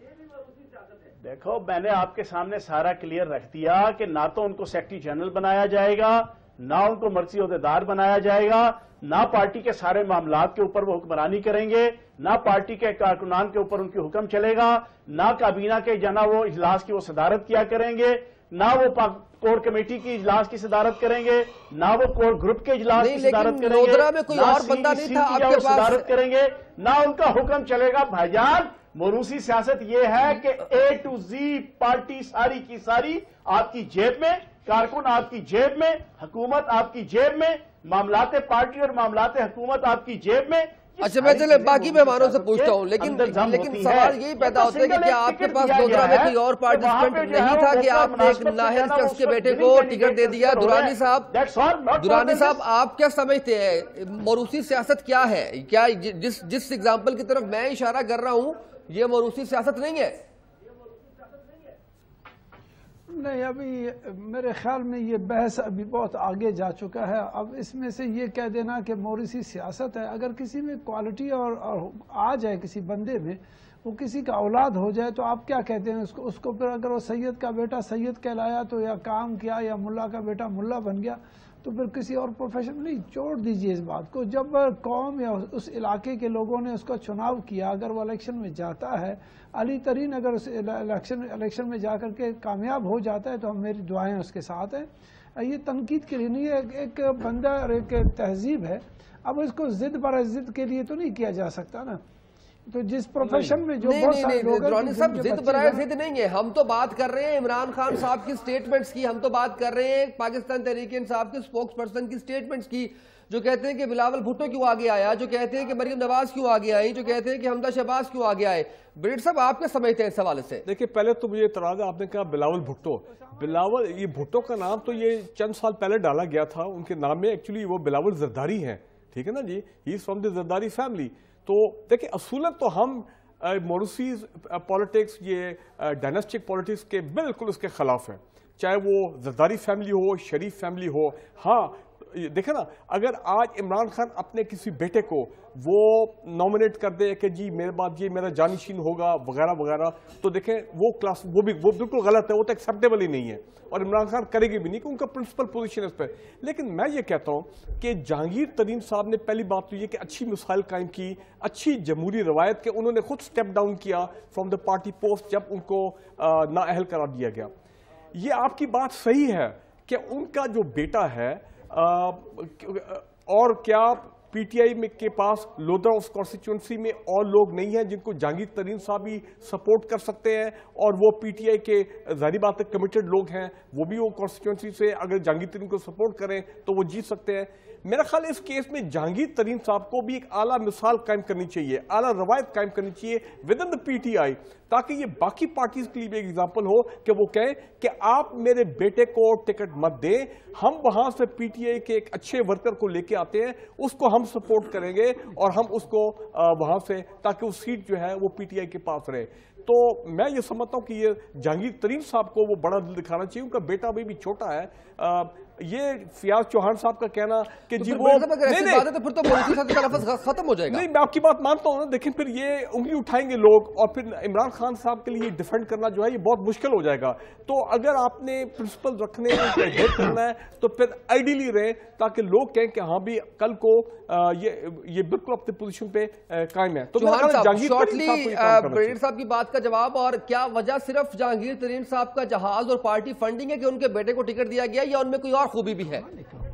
देखो, मैंने आपके सामने सारा क्लियर रख दिया कि ना तो उनको सेक्रेटरी जनरल बनाया जाएगा, ना उनको मर्जी ओहदेदार बनाया जाएगा, ना पार्टी के सारे मामलात के ऊपर वो हुक्मरानी करेंगे, ना पार्टी के कारकुनान के ऊपर उनकी हुक्म चलेगा, ना काबीना के जना वो इजलास की वो सदारत किया करेंगे, ना वो कोर कमेटी की इजलास की सदारत करेंगे, ना वो कोर ग्रुप के इजलास की सदारत करेंगे, ना सदारत करेंगे, ना उनका हुक्म चलेगा। भाईजान, मरूसी सियासत ये है कि A to Z पार्टी सारी की सारी आपकी जेब में, कारकुन आपकी जेब में, हुकूमत आपकी जेब में, मामलाते पार्टी और मामलाते हुकूमत आपकी जेब में। अच्छा, मैं चले बाकी मेहमानों से पूछता हूँ, लेकिन सवाल यही पैदा होता है कि क्या आपके पास गोधरा में कोई और पार्टिसिपेंट नहीं था कि आपने एक नाहिल शख्स के बेटे को टिकट दे दिया? दुरानी साहब, आप क्या समझते हैं मरूसी सियासत क्या है? क्या जिस एग्जाम्पल की तरफ मैं इशारा कर रहा हूँ ये मरूसी सियासत नहीं है? नहीं, अभी मेरे ख्याल में ये बहस अभी बहुत आगे जा चुका है। अब इसमें से ये कह देना कि मौरूसी सियासत है, अगर किसी में क्वालिटी और आ जाए किसी बंदे में, वो किसी का औलाद हो जाए तो आप क्या कहते हैं उसको फिर अगर वो सैयद का बेटा सैयद कहलाया तो या काम किया, या मुल्ला का बेटा मुल्ला बन गया, तो फिर किसी और प्रोफेशन नहीं, छोड़ दीजिए इस बात को। जब कौम या उस इलाके के लोगों ने उसका चुनाव किया, अगर वो इलेक्शन में जाता है, अली तरीन अगर उस इलेक्शन में जाकर के कामयाब हो जाता है तो मेरी दुआएं उसके साथ हैं। ये तनकीद के लिए नहीं है, एक बंदा और एक तहजीब है। अब इसको जिद पर जिद के लिए तो नहीं किया जा सकता ना। تو جس پروفیشن میں جو بہت سارے لوگ ہیں درانی صاحب ضد برائے ضد نہیں ہے. ہم تو بات کر رہے ہیں عمران خان صاحب کی سٹیٹمنٹس کی, ہم تو بات کر رہے ہیں پاکستان تحریک انصاف کے سپوکس پرسن کی سٹیٹمنٹس کی, جو کہتے ہیں کہ بلاول بھٹو کیوں آگے آیا, جو کہتے ہیں کہ مریم نواز کیوں آگے آئی, جو کہتے ہیں کہ حمدہ شہباز کیوں آگے آئے. بریڈ صاحب آپ کیا سمجھتے ہیں اس حوالے سے؟ دیکھیں پہلے تو مجھے اعتراض ہے, آپ نے کہا بلاول بھٹو. بلاول, یہ بھٹو کا نام تو یہ چند سال پہلے ڈالا گیا تھا, ان کے نام میں ایکچولی وہ بلاول زرداری ہیں, ٹھیک ہے نا جی, he is from the Zardari family. تو دیکھیں اصولاً تو ہم موروثیز پالیٹکس, یہ ڈائناسٹک پالیٹکس کے بالکل اس کے خلاف ہیں, چاہے وہ زرداری فیملی ہو, شریف فیملی ہو. ہاں دیکھیں نا, اگر آج عمران خان اپنے کسی بیٹے کو وہ نامنیٹ کر دے کہ جی میرے بعد یہ میرا جانشین ہوگا وغیرہ وغیرہ, تو دیکھیں وہ کلاس وہ بالکل غلط ہے, وہ تو ایکسیپٹیبل ہی نہیں ہے, اور عمران خان کرے گی بھی نہیں کہ ان کا پرنسپل پوزیشن اس پہ. لیکن میں یہ کہتا ہوں کہ جہانگیر ترین صاحب نے پہلی بات تو یہ کہ اچھی مثال قائم کی, اچھی جمہوری روایت کے انہوں نے خود سٹیپ ڈاؤن کیا فرام دا پارٹی پوسٹ جب ان کو نااہل قرار دیا گیا. یہ آپ کی بات صحیح ہے کہ ان کا جو بیٹا ہے, اور کیا پی ٹی آئی کے پاس لودھا اس کانسٹیچوئنسی میں اور لوگ نہیں ہیں جن کو جہانگیر ترین صاحب بھی سپورٹ کر سکتے ہیں, اور وہ پی ٹی آئی کے ظاہری بات ہے کمیٹڈ لوگ ہیں, وہ بھی وہ کانسٹیچوئنسی سے اگر جہانگیر ترین کو سپورٹ کریں تو وہ جیت سکتے ہیں. میرا خیال ہے اس کیس میں جہانگیر ترین صاحب کو بھی ایک اعلیٰ مثال قائم کرنی چاہیے, اعلیٰ روایت قائم کرنی چاہیے with in the P T I, تاکہ یہ باقی پارٹیز کے لیے بھی ایک ایگزامپل ہو کہ وہ کہیں کہ آپ میرے بیٹے کو ٹکٹ مت دیں, ہم وہاں سے پی ٹی آئی کے ایک اچھے ورکر کو لے کے آتے ہیں, اس کو ہم سپورٹ کریں گے اور ہم اس کو وہاں سے, تاکہ وہ سیٹ جو ہے وہ پی ٹی آئی کے پاس رہے. تو میں یہ سمجھتا ہوں کہ یہ جہانگیر ترین صاحب کو وہ بڑا دل دکھانا چاہیے, ان کا بیٹا ابھی بھی چھوٹا ہے. یہ فیاض چوہان صاحب کا کہنا کہ جی وہ ختم ہو جائے گا, نہیں میں آپ کی بات مانتا ہوں نا. دیکھیں پھر یہ انگلی اٹھائیں گے لوگ, اور پھر عمران خان صاحب کے لیے ڈیفینڈ کرنا جو ہے یہ بہت مشکل ہو جائے گا. تو اگر آپ نے پرنسپل رکھنے ہیٹ کرنا ہے تو پھر آئیڈیلی رہے, تاکہ لوگ کہیں کہ ہاں بھی کل کو یہ بالکل اپنے پوزیشن پہ قائم ہے. تو بریڈ صاحب کی بات کا جواب, اور کیا وجہ صرف جہانگیر ترین صاحب کا جہاز اور پارٹی فنڈنگ ہے کہ ان کے بیٹے کو ٹکٹ دیا گیا, یا ان میں کوئی اور خوبی بھی ہے؟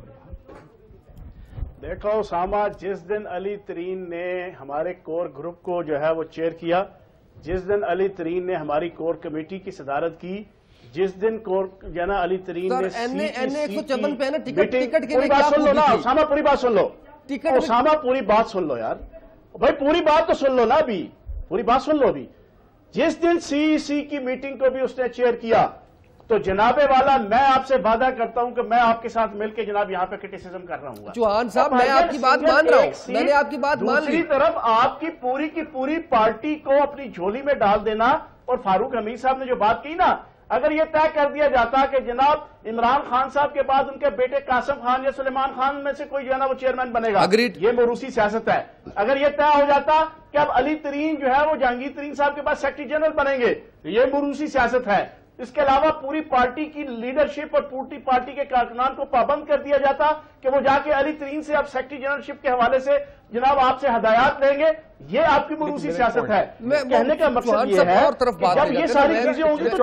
دیکھو اسامہ, جس دن علی ترین نے ہمارے کور گروپ کو جو ہے وہ چیئر کیا, جس دن علی ترین نے ہماری کور کمیٹی کی صدارت کی, جس دن کور جنا علی ترین نے پوری بات سن لو نا اسامہ, پوری بات سن لو اسامہ, پوری بات سن لو یار بھائی, پوری بات تو سن لو نا ابھی, پوری بات سن لو ابھی. جس دن سی کی میٹنگ کو بھی اس نے چیئر کیا, تو جناب والا میں آپ سے وعدہ کرتا ہوں کہ میں آپ کے ساتھ مل کے جناب یہاں پہ کرٹیسزم کر رہا ہوں. چوہان صاحب میں آپ کی بات مان رہا ہوں, میں نے آپ کی بات مان لی. دوسری طرف آپ کی پوری پارٹی کو اپنی جھولی میں ڈال دینا, اور فاروق حمید صاحب نے جو بات کی نا, اگر یہ طے کر دیا جاتا کہ جناب عمران خان صاحب کے بعد ان کے بیٹے قاسم خان یا سلیمان خان میں سے کوئی جو ہے نا وہ چیئرمین بنے گا, یہ موروثی سیاست ہے. اگر یہ طے ہو جاتا کہ اب علی ترین جو ہے وہ جہانگیر ترین صاحب کے بعد سیکرٹری جنرل بنیں گے, یہ موروثی سیاست ہے. اس کے علاوہ پوری پارٹی کی لیڈرشپ اور پوری پارٹی کے کارکنان کو پابند کر دیا جاتا کہ وہ جا کے علی ترین سے اب سیکرٹری جنرلشپ کے حوالے سے جناب آپ سے ہدایات لیں گے. یہ آپ کی موروثی سیاست ہے. کہنے کا مقصد یہ ہے کہ جب یہ ساری چیزیں ہوں گی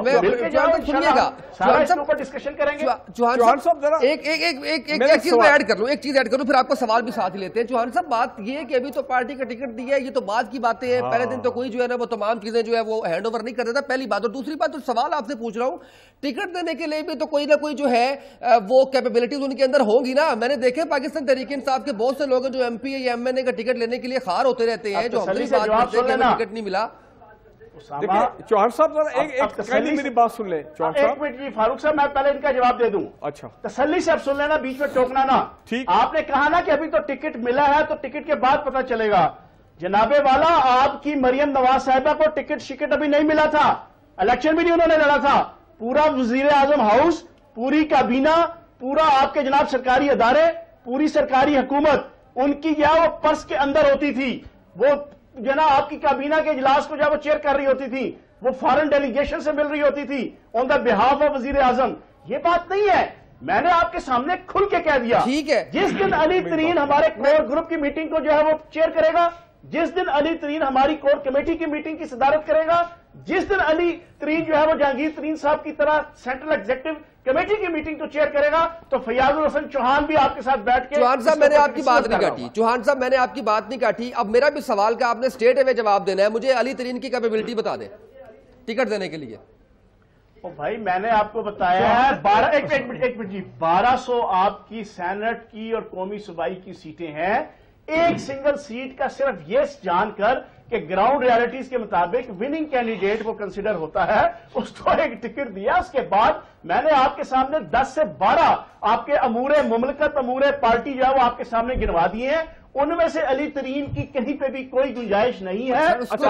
سارا اس کے اوپر ڈسکشن کریں گے. چوہان صاحب ایک چیز میں ایڈ کر لوں, پھر آپ کو سوال بھی ساتھ ہی لیتے ہیں. چوہان صاحب بات یہ ہے کہ ابھی تو پارٹی کا ٹکٹ دیا ہے, یہ تو بعد کی باتیں ہیں. پہلے دن تو کوئی جو ہے نا وہ تمام چیزیں جو ہے وہ ہینڈ اوور نہیں کر دیتا, پہلی بات. اور دوسری بات, تو سوال آپ سے پوچھ رہا ہوں, ٹکٹ دینے کے لیے بھی تو کوئی نہ کوئی جو ہے وہ کیپیبلٹیز ان کے اندر ہوں گی نا. میں نے دیکھے پاکستان تحریک انصاف کے بہت سے لوگ جو ایم پی یا ایم این اے کا ٹکٹ لینے کے لیے خار ہوتے رہتے ہیں, جو ہم سے بات کرتے ہیں کہ ہمیں ٹکٹ نہیں ملا. چوہان صاحب میری بات سن لیں. ایک منٹ جی فاروق صاحب, میں پہلے ان کا جواب دے دوں. اچھا تسلی سے اب سن لینا, بیچ میں ٹوکنا نا. آپ نے کہا نا کہ ابھی تو ٹکٹ ملا ہے, تو ٹکٹ کے بعد پتہ چلے گا. جناب والا, آپ کی مریم نواز صاحبہ کو ٹکٹ شکٹ ابھی نہیں ملا تھا, الیکشن بھی نہیں انہوں نے لڑا تھا. پورا وزیر اعظم ہاؤس, پوری کابینہ, پورا آپ کے جناب سرکاری ادارے, پوری سرکاری حکومت ان کی جو وہ پرس کے اندر ہوتی تھی. وہ جناب آپ کی کابینہ کے اجلاس کو جب وہ چیئر کر رہی ہوتی تھی, وہ فارن ڈیلیگیشن سے مل رہی ہوتی تھی آن دا بہاف آف وزیر اعظم. یہ بات نہیں ہے, میں نے آپ کے سامنے کھل کے کہہ دیا. ٹھیک ہے, جس دن علی ترین ہمارے کور گروپ کی میٹنگ کو جو ہے وہ چیئر کرے گا, جس دن علی ترین ہماری کور کمیٹی کی میٹنگ کی صدارت کرے گا، جس دن علی ترین جو ہے وہ جہانگیر ترین صاحب کی طرح سینٹرل ایگزیکٹو کمیٹی کی میٹنگ کو چیئر کرے گا، تو فیاض الحسن چوہان بھی آپ کے ساتھ بیٹھ کے... چوہان صاحب میں نے آپ کی بات نہیں کاٹی، چوہان صاحب میں نے آپ کی بات نہیں کاٹی. اب میرا بھی سوال کا آپ نے اسٹیٹ اوے جواب دینا ہے. مجھے علی ترین کی کیپیبلٹی بتا دیں ٹکٹ دینے کے لیے. بھائی میں نے آپ کو بتایا ہے 1200 آپ کی سینٹ کی اور قومی صوبائی کی سیٹیں ہیں. ایک سنگل سیٹ کا صرف یہ جان کر کہ گراؤنڈ ریالٹیز کے مطابق وننگ کینڈیڈیٹ کو کنسیڈر ہوتا ہے، اس کو ایک ٹکٹ دیا. اس کے بعد میں نے آپ کے سامنے 10 سے 12 آپ کے امور مملکت، امور پارٹی جو ہے وہ آپ کے سامنے گنوا دیے ہیں. ان میں سے علی ترین کی کہیں پہ بھی کوئی گنجائش نہیں ہے.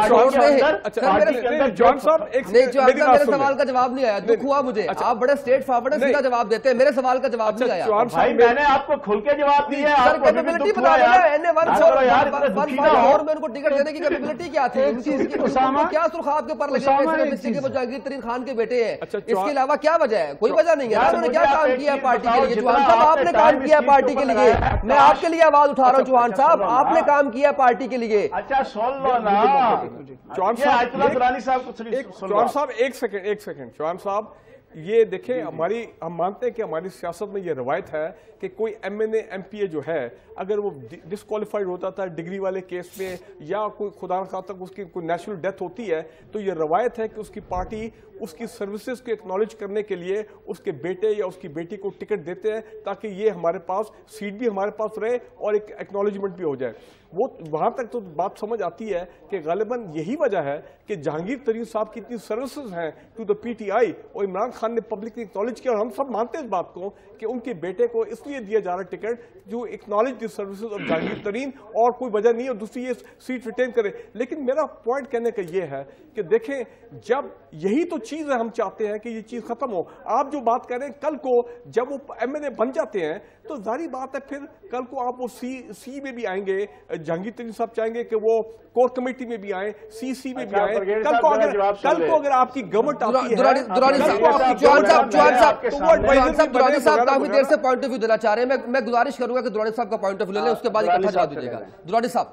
جوان صاحب میرے سوال کا جواب نہیں آیا، دکھ ہوا مجھے. آپ بڑے اسٹریٹ فارورڈ سیدھا جواب دیتے ہیں، میرے سوال کا جواب نہیں آیا. بھائی میں نے آپ کو کھل کے جواب دیا ہے. سر کیپیبلٹی بتا دینا، اور میں ان کو ٹکٹ دینے کی کیپیبلٹی کیا تھی؟ کیا سرخاب کے اوپر لگے وہ جہانگیر ترین خان کے بیٹے ہیں، اس کے علاوہ کیا وجہ ہے؟ کوئی وجہ نہیں ہے. انہوں نے کیا کام کیا پارٹی کے لیے؟ جوان صاحب آپ نے کام کیا پارٹی کے لیے، میں آپ کے لیے آواز اٹھا رہا ہوں. جوان صاحب آپ نے کام کیا پارٹی کے لیے. اچھا سن لو نا چوہان صاحب ایک سیکنڈ. چوہان صاحب یہ دیکھیں ہم مانتے ہیں کہ ہماری سیاست میں یہ روایت ہے کہ کوئی M N A M P A جو ہے اگر وہ ڈسکوالیفائڈ ہوتا تھا ڈگری والے کیس میں یا کوئی خدا نخواستہ اس کی کوئی نیچرل ڈیتھ ہوتی ہے تو یہ روایت ہے کہ اس کی پارٹی اس کی سروسز کو ایکنالج کرنے کے لیے اس کے بیٹے یا اس کی بیٹی کو ٹکٹ دیتے ہیں تاکہ یہ ہمارے پاس سیٹ بھی ہمارے پاس رہے اور ایک ایکنالجمنٹ بھی ہو جائے. وہ وہاں تک تو بات سمجھ آتی ہے کہ غالباً یہی وجہ ہے کہ جہانگیر ترین صاحب کی اتنی سروسز ہیں to the P T I اور عمران خان نے پبلکلی ایکنالج کیا اور ہم سب مانتے ہیں اس بات کو کہ ان کے بیٹے کو اس لیے دیا جا رہا ٹکٹ جو acknowledge the services of Jahangir Tareen اور کوئی وجہ نہیں اور دوسری یہ سیٹ ریٹین کرے. لیکن میرا پوائنٹ کہنے کا یہ ہے کہ دیکھیں جب یہی تو چیز ہے ہم چاہتے ہیں کہ یہ چیز ختم ہو. آپ جو بات کر رہے ہیں کل کو جب وہ ایم این اے بن جاتے ہیں تو ظاہری بات ہے پھر کل کو آپ وہ سی میں بھی آئیں گے. جہانگیر ترین صاحب چاہیں گے کہ وہ کور کمیٹی میں بھی آئیں، سی میں بھی آئیں. کل کو اگر آپ کی گورنمنٹ آتی ہے کافی دیر سے پوائنٹ آف ویو دینا چاہ رہے ہیں. میں گزارش کروں گا کہ درانی صاحب کا پوائنٹ آف ویو لے لیں، اس کے بعد اکٹھا جواب دیجیے گا. درانی صاحب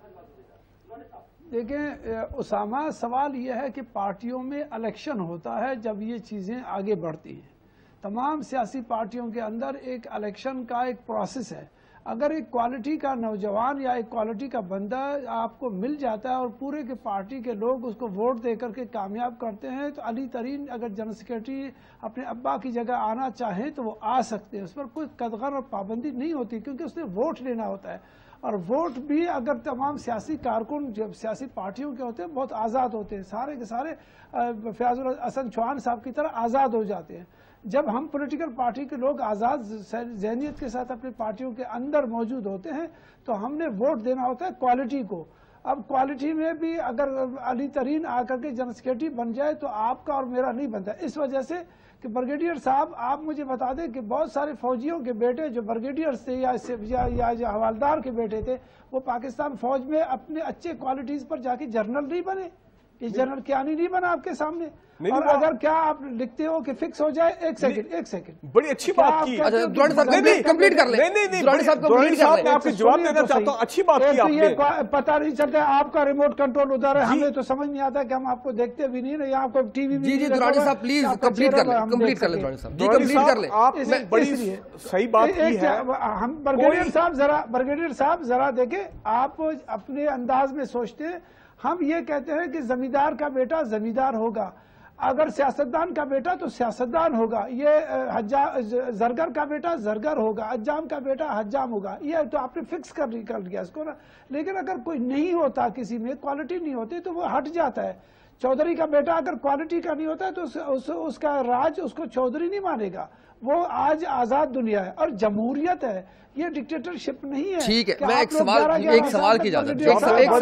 دیکھیں اسامہ، سوال یہ ہے کہ پارٹیوں میں الیکشن ہوتا ہے جب یہ چیزیں آگے بڑھتی ہیں. تمام سیاسی پارٹیوں کے اندر ایک الیکشن کا ایک پروسیس ہے. اگر ایک کوالٹی کا نوجوان یا ایک کوالٹی کا بندہ آپ کو مل جاتا ہے اور پورے کے پارٹی کے لوگ اس کو ووٹ دے کر کے کامیاب کرتے ہیں تو علی ترین اگر جنرل سیکرٹری اپنے ابا کی جگہ آنا چاہیں تو وہ آ سکتے ہیں. اس پر کوئی قدغن اور پابندی نہیں ہوتی کیونکہ اس نے ووٹ لینا ہوتا ہے. اور ووٹ بھی اگر تمام سیاسی کارکن جب سیاسی پارٹیوں کے ہوتے ہیں بہت آزاد ہوتے ہیں، سارے کے سارے فیاض الحسن چوہان صاحب کی طرح آزاد ہو جاتے ہیں. جب ہم پولیٹیکل پارٹی کے لوگ آزاد ذہنیت کے ساتھ اپنی پارٹیوں کے اندر موجود ہوتے ہیں تو ہم نے ووٹ دینا ہوتا ہے کوالٹی کو. اب کوالٹی میں بھی اگر علی ترین آ کر کے جنرل سیکرٹری بن جائے تو آپ کا اور میرا نہیں بنتا. اس وجہ سے کہ بریگیڈیئر صاحب آپ مجھے بتا دیں کہ بہت سارے فوجیوں کے بیٹے جو بریگیڈیئرز تھے یا جو حوالدار کے بیٹے تھے وہ پاکستان فوج میں اپنے اچھے کوالٹیز پر جا کے جنرل نہیں بنے. یہ جنرل کیانی نہیں بنا آپ کے سامنے. اور اگر کیا آپ لکھتے ہو کہ فکس ہو جائے ایک سیکنڈ بڑی اچھی بات کی. کمپلیٹ کر لیں. میں آپ کو جواب دینا چاہتا ہوں. اچھی بات کی آپ نے. پتہ نہیں چلتا آپ کا ریموٹ کنٹرول ادھر ہے، ہمیں تو سمجھ نہیں آتا کہ ہم آپ کو دیکھتے بھی نہیں یا آپ کو ٹی وی میں. جی درانی صاحب پلیز کمپلیٹ کر لیں. کمپلیٹ کر لیں درانی صاحب. جی کمپلیٹ کر لیں. آپ نے بڑی صحیح بات کی ہے. ہم بریگیڈیئر صاحب ذرا دیکھیں، آپ اپنے انداز میں سوچتے ہیں. ہم یہ کہتے ہیں کہ زمیندار کا بیٹا زمیندار ہوگا، اگر سیاستدان کا بیٹا تو سیاستدان ہوگا، یہ زرگر کا بیٹا زرگر ہوگا، حجام کا بیٹا حجام ہوگا. یہ تو آپ نے فکس کر لیا اس کو نا. لیکن اگر کوئی نہیں ہوتا، کسی میں کوالٹی نہیں ہوتی تو وہ ہٹ جاتا ہے. چودھری کا بیٹا اگر کوالٹی کا نہیں ہوتا ہے تو اس کا راج اس کو چودھری نہیں مانے گا. وہ آج آزاد دنیا ہے اور جمہوریت ہے، یہ ڈکٹیٹرشپ نہیں ہے. ٹھیک ہے، میں ایک سوال کی اجازت میں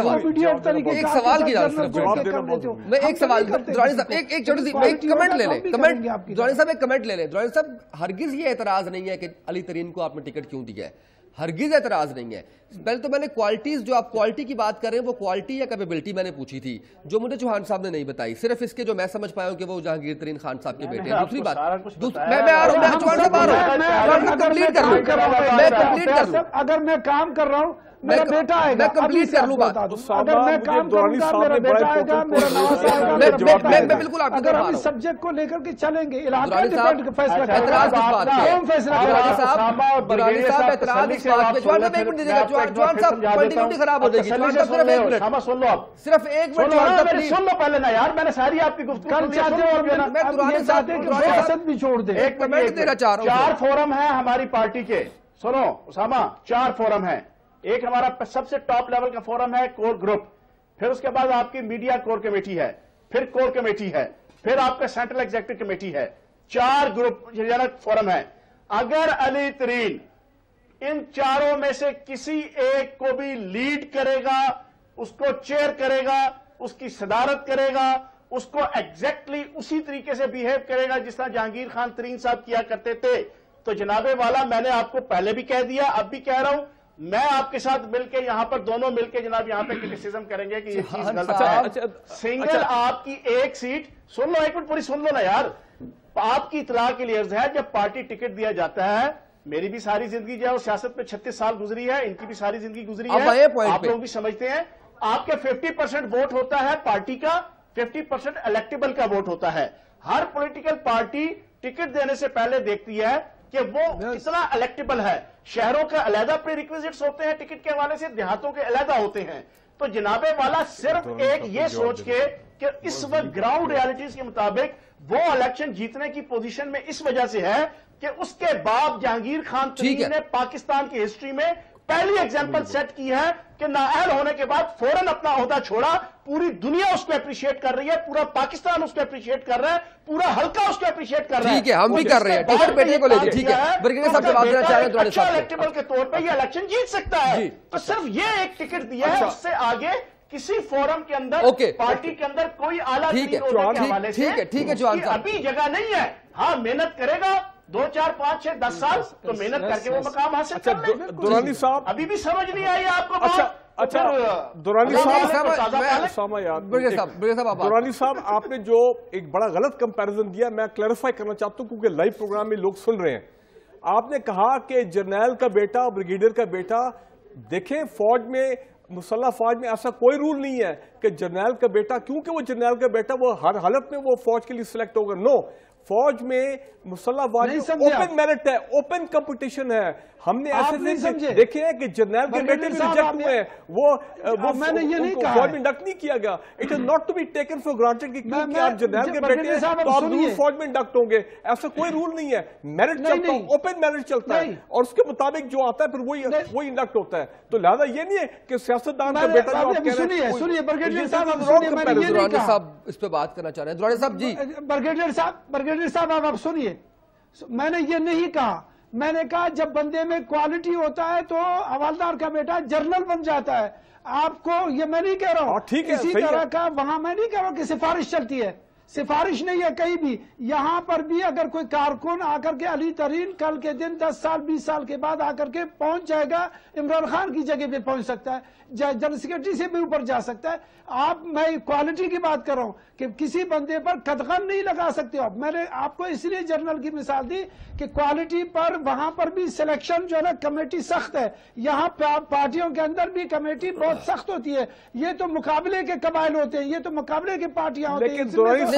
ایک سوال درانی صاحب ایک چھوٹی سی ایک کمنٹ لے لیں. درانی صاحب ایک کمنٹ لے لیں. درانی صاحب ہرگز یہ اعتراض نہیں ہے کہ علی ترین کو آپ نے ٹکٹ کیوں دیا ہے، ہرگز اعتراض نہیں ہے. پہلے تو میں نے کوالٹیز جو آپ کوالٹی کی بات کر رہے ہیں وہ کوالٹی یا کیپیبلٹی میں نے پوچھی تھی جو مجھے چوہان صاحب نے نہیں بتائی، صرف اس کے جو میں سمجھ پایا ہوں کہ وہ جہانگیر ترین خان صاحب کے بیٹے ہیں. دوسری بات میں آ رہا ہوں، چوہان صاحب آ رہا ہوں، میں کمپلیٹ کر لوں. اگر میں کام کر رہا ہوں میرا بیٹا آئے گا, میں کمپلیٹ کر لوں بات. اگر میں کام کروں گا میرا بیٹا آئے گا, میرا نواز آئے گا, میرا بیٹا آئے گا. اگر ہم اس سبجیکٹ کو لے کر کے چلیں گے, علاقہ ڈیپینڈ فیصلہ کرے گا, قوم فیصلہ کرے گا. درانی صاحب اعتراض اس بات پہ, جوان صاحب ایک منٹ دیجیے گا, جوان صاحب کنٹینیوٹی خراب ہو جائے گی. جوان صاحب صرف ایک منٹ, سن لو آپ, صرف ایک منٹ جوان صاحب پلیز. سن لو پہلے نا یار, میں نے ساری آپ کی گفتگو کل چاہتے ہو میں درانی صاحب سیاست بھی چھوڑ دے. ایک کمنٹ دینا چاہ رہا ہوں. 4 فورم ہیں ہماری پارٹی کے, سنو اسامہ, 4 فورم ہیں. ایک ہمارا سب سے ٹاپ لیول کا فورم ہے کور گروپ, پھر اس کے بعد آپ کی میڈیا کور کمیٹی ہے, پھر کور کمیٹی ہے, پھر آپ کا سینٹرل ایگزیکٹو کمیٹی ہے. 4 گروپ فورم ہے. اگر علی ترین ان چاروں میں سے کسی ایک کو بھی لیڈ کرے گا, اس کو چیئر کرے گا, اس کی صدارت کرے گا, اس کو ایگزیکٹلی اسی طریقے سے بیہیو کرے گا جس طرح جہانگیر خان ترین صاحب کیا کرتے تھے, تو جناب والا میں نے آپ کو پہلے بھی کہہ دیا, اب بھی کہہ رہا ہوں, میں آپ کے ساتھ مل کے یہاں پر دونوں مل کے جناب یہاں پہ کرٹیسزم کریں گے کہ یہ چیز غلط ہے. سنگل آپ کی ایک سیٹ, سن لو ایک منٹ پوری سن لو نا یار, آپ کی اطلاع کے لیے عرض ہے, جب پارٹی ٹکٹ دیا جاتا ہے, میری بھی ساری زندگی جو ہے وہ سیاست میں 36 سال گزری ہے, ان کی بھی ساری زندگی گزری ہے, آپ لوگ بھی سمجھتے ہیں, آپ کے 50% ووٹ ہوتا ہے پارٹی کا, 50% الیکٹیبل کا ووٹ ہوتا ہے. ہر پولیٹیکل پارٹی ٹکٹ دینے سے پہلے دیکھتی ہے کہ وہ کتنا الیکٹیبل ہے. شہروں کا علیحدہ پری ریکویزٹس ہوتے ہیں ٹکٹ کے حوالے سے, دیہاتوں کے علیحدہ ہوتے ہیں. تو جناب والا صرف ایک یہ سوچ کے کہ اس وقت گراؤنڈ ریالٹیز کے مطابق وہ الیکشن جیتنے کی پوزیشن میں اس وجہ سے ہے کہ اس کے بعد جہانگیر خان ترین نے پاکستان کی ہسٹری میں پہلی ایگزامپل سیٹ کی ہے کہ نااہل ہونے کے بعد فوراً اپنا عہدہ چھوڑا. پوری دنیا اس کو اپریشیٹ کر رہی ہے, پورا پاکستان اس کو اپریشیٹ کر رہا ہے, پورا حلقہ اس کو اپریشیٹ کر رہا ہے. ٹھیک ہے, ہم بھی کر رہے ہیں. ٹھیک ہے, بیٹے کو لے جی. ٹھیک ہے, برگیڈیئر صاحب سے بات کرنا چاہ رہے ہیں درانی صاحب. الیکٹیبل کے طور پہ یہ الیکشن جیت سکتا ہے, تو صرف یہ ایک ٹکٹ دیا ہے, اس سے آگے کسی فورم کے اندر پارٹی کے اندر کوئی اعلیٰ ترین عہدے کے حوالے سے ابھی جگہ نہیں ہے. ہاں محنت کرے گا 2 4 5 6 10 سال تو محنت کر کے وہ مقام حاصل کر لیں. درانی صاحب ابھی بھی سمجھ نہیں آئی آپ کو. اچھا درانی صاحب آپ نے جو ایک بڑا غلط کمپیریزن دیا, میں کلیریفائی کرنا چاہتا ہوں کیونکہ لائیو پروگرام میں لوگ سن رہے ہیں. آپ نے کہا کہ جرنیل کا بیٹا, بریگیڈیئر کا بیٹا, دیکھیں فوج میں, مسلح فوج میں ایسا کوئی رول نہیں ہے کہ جرنیل کا بیٹا کیونکہ وہ جرنیل کا بیٹا وہ ہر حالت میں وہ فوج کے لیے سلیکٹ ہوگا. نو, فوج میں مسلح فوج میں اوپن میرٹ ہے, اوپن کمپٹیشن ہے. ہم نے ایسے دیکھے ہیں کہ جرنیل کے بیٹے بھی ریجیکٹ ہوئے ہیں, وہ فوج میں انڈکٹ نہیں کیا گیا. It is not to be taken for granted کہ کیونکہ آپ جرنیل کے بیٹے ہیں تو آپ ضرور فوج میں انڈکٹ ہوں گے. ایسا کوئی رول نہیں ہے, میرٹ چلتا ہے, اوپن میرٹ چلتا ہے, اور اس کے مطابق جو آتا ہے پھر وہی انڈکٹ ہوتا ہے. تو لہذا یہ نہیں ہے کہ سیاستدان کا بیٹا جو آپ کہہ رہے ہیں. سنیے برگیڈیئر صاحب اس پہ بات کرنا چاہ رہے ہیں. درانی صاحب جی. برگیڈیئر صاحب آپ سنیے, میں نے یہ نہیں کہا, میں نے کہا جب بندے میں کوالٹی ہوتا ہے تو حوالدار کا بیٹا جنرل بن جاتا ہے. آپ کو یہ میں نہیں کہہ رہا ہوں اسی طرح کا وہاں میں نہیں کہہ رہا ہوں کہ سفارش چلتی ہے, سفارش نہیں ہے کہیں بھی. یہاں پر بھی اگر کوئی کارکن آ کر کے علی ترین کل کے دن 10 سال 20 سال کے بعد آ کر کے پہنچ جائے گا, عمران خان کی جگہ پہ پہنچ سکتا ہے, جنرل سیکرٹری سے بھی اوپر جا سکتا ہے. میں کوالٹی کی بات کر رہا ہوں کہ کسی بندے پر قدغن نہیں لگا سکتے ہو. میں نے آپ کو اس لیے جنرل کی مثال دی کہ کوالٹی پر وہاں پر بھی سلیکشن جو ہے نا کمیٹی سخت ہے. یہاں پارٹیوں کے اندر بھی کمیٹی بہت سخت ہوتی ہے. یہ تو مقابلے کے قبائل ہوتے ہیں, یہ تو مقابلے کی پارٹیاں ہوتی ہیں.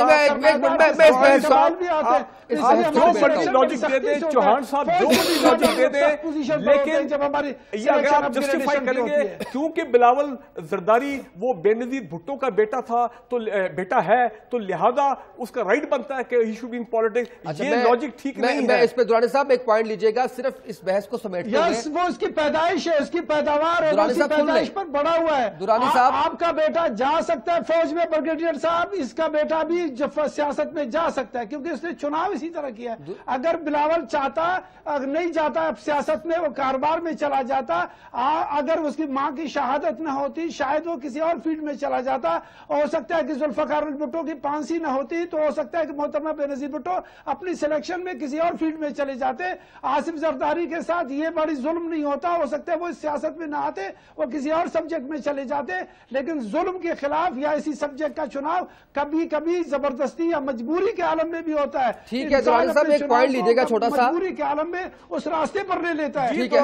چوہان صاحب جو لاجک دے دیں, لیکن اگر آپ جسٹیفائی کریں گے کیونکہ بلاول زرداری وہ بے نظیر بھٹو کا بیٹا تھا تو بیٹا ہے تو لہذا اس کا رائٹ بنتا ہے کہ he should be in politics. یہ لاجک ٹھیک نہیں ہے. اس پہ درانی صاحب ایک پوائنٹ لیجئے گا, صرف اس بحث کو سمیٹتے ہوئے. وہ اس کی پیدائش ہے, اس کی پیداوار ہے, اس کی پیدائش پر بڑا ہوا ہے. درانی صاحب آپ کا بیٹا جا سکتا ہے فوج میں, برگیڈیئر صاحب اس کا بیٹا بھی سیاست میں جا سکتا ہے کیونکہ اس نے چناؤ اسی طرح کیا ہے. اگر بلاول چاہتا نہیں جاتا سیاست میں, وہ کاروبار میں چلا جاتا, اگر اس کی ماں کی شہادت نہ ہوتی شاید وہ کسی اور فیلڈ میں چلا جاتا. ہو سکتا ہے کہ ذوالفقار بھٹو کی پانسی نہ ہوتی تو ہو سکتا ہے کہ محترمہ بے نظیر بھٹو اپنی سلیکشن میں کسی اور فیلڈ میں چلے جاتے. آصف زرداری کے ساتھ یہ بڑی ظلم نہیں ہوتا, ہو سکتا ہے وہ اس سیاست میں نہ آتے, وہ کسی اور سبجیکٹ میں چلے جاتے. لیکن ظلم کے خلاف یا اسی سبجیکٹ کا چناؤ کبھی کبھی زبردستی یا مجبوری کے عالم میں بھی ہوتا ہے. ٹھیک ہے درانی صاحب ایک پوائنٹ لیجیے گا چھوٹا سا. مجبوری کے عالم میں اس راستے پر لے لیتا ہے. ٹھیک ہے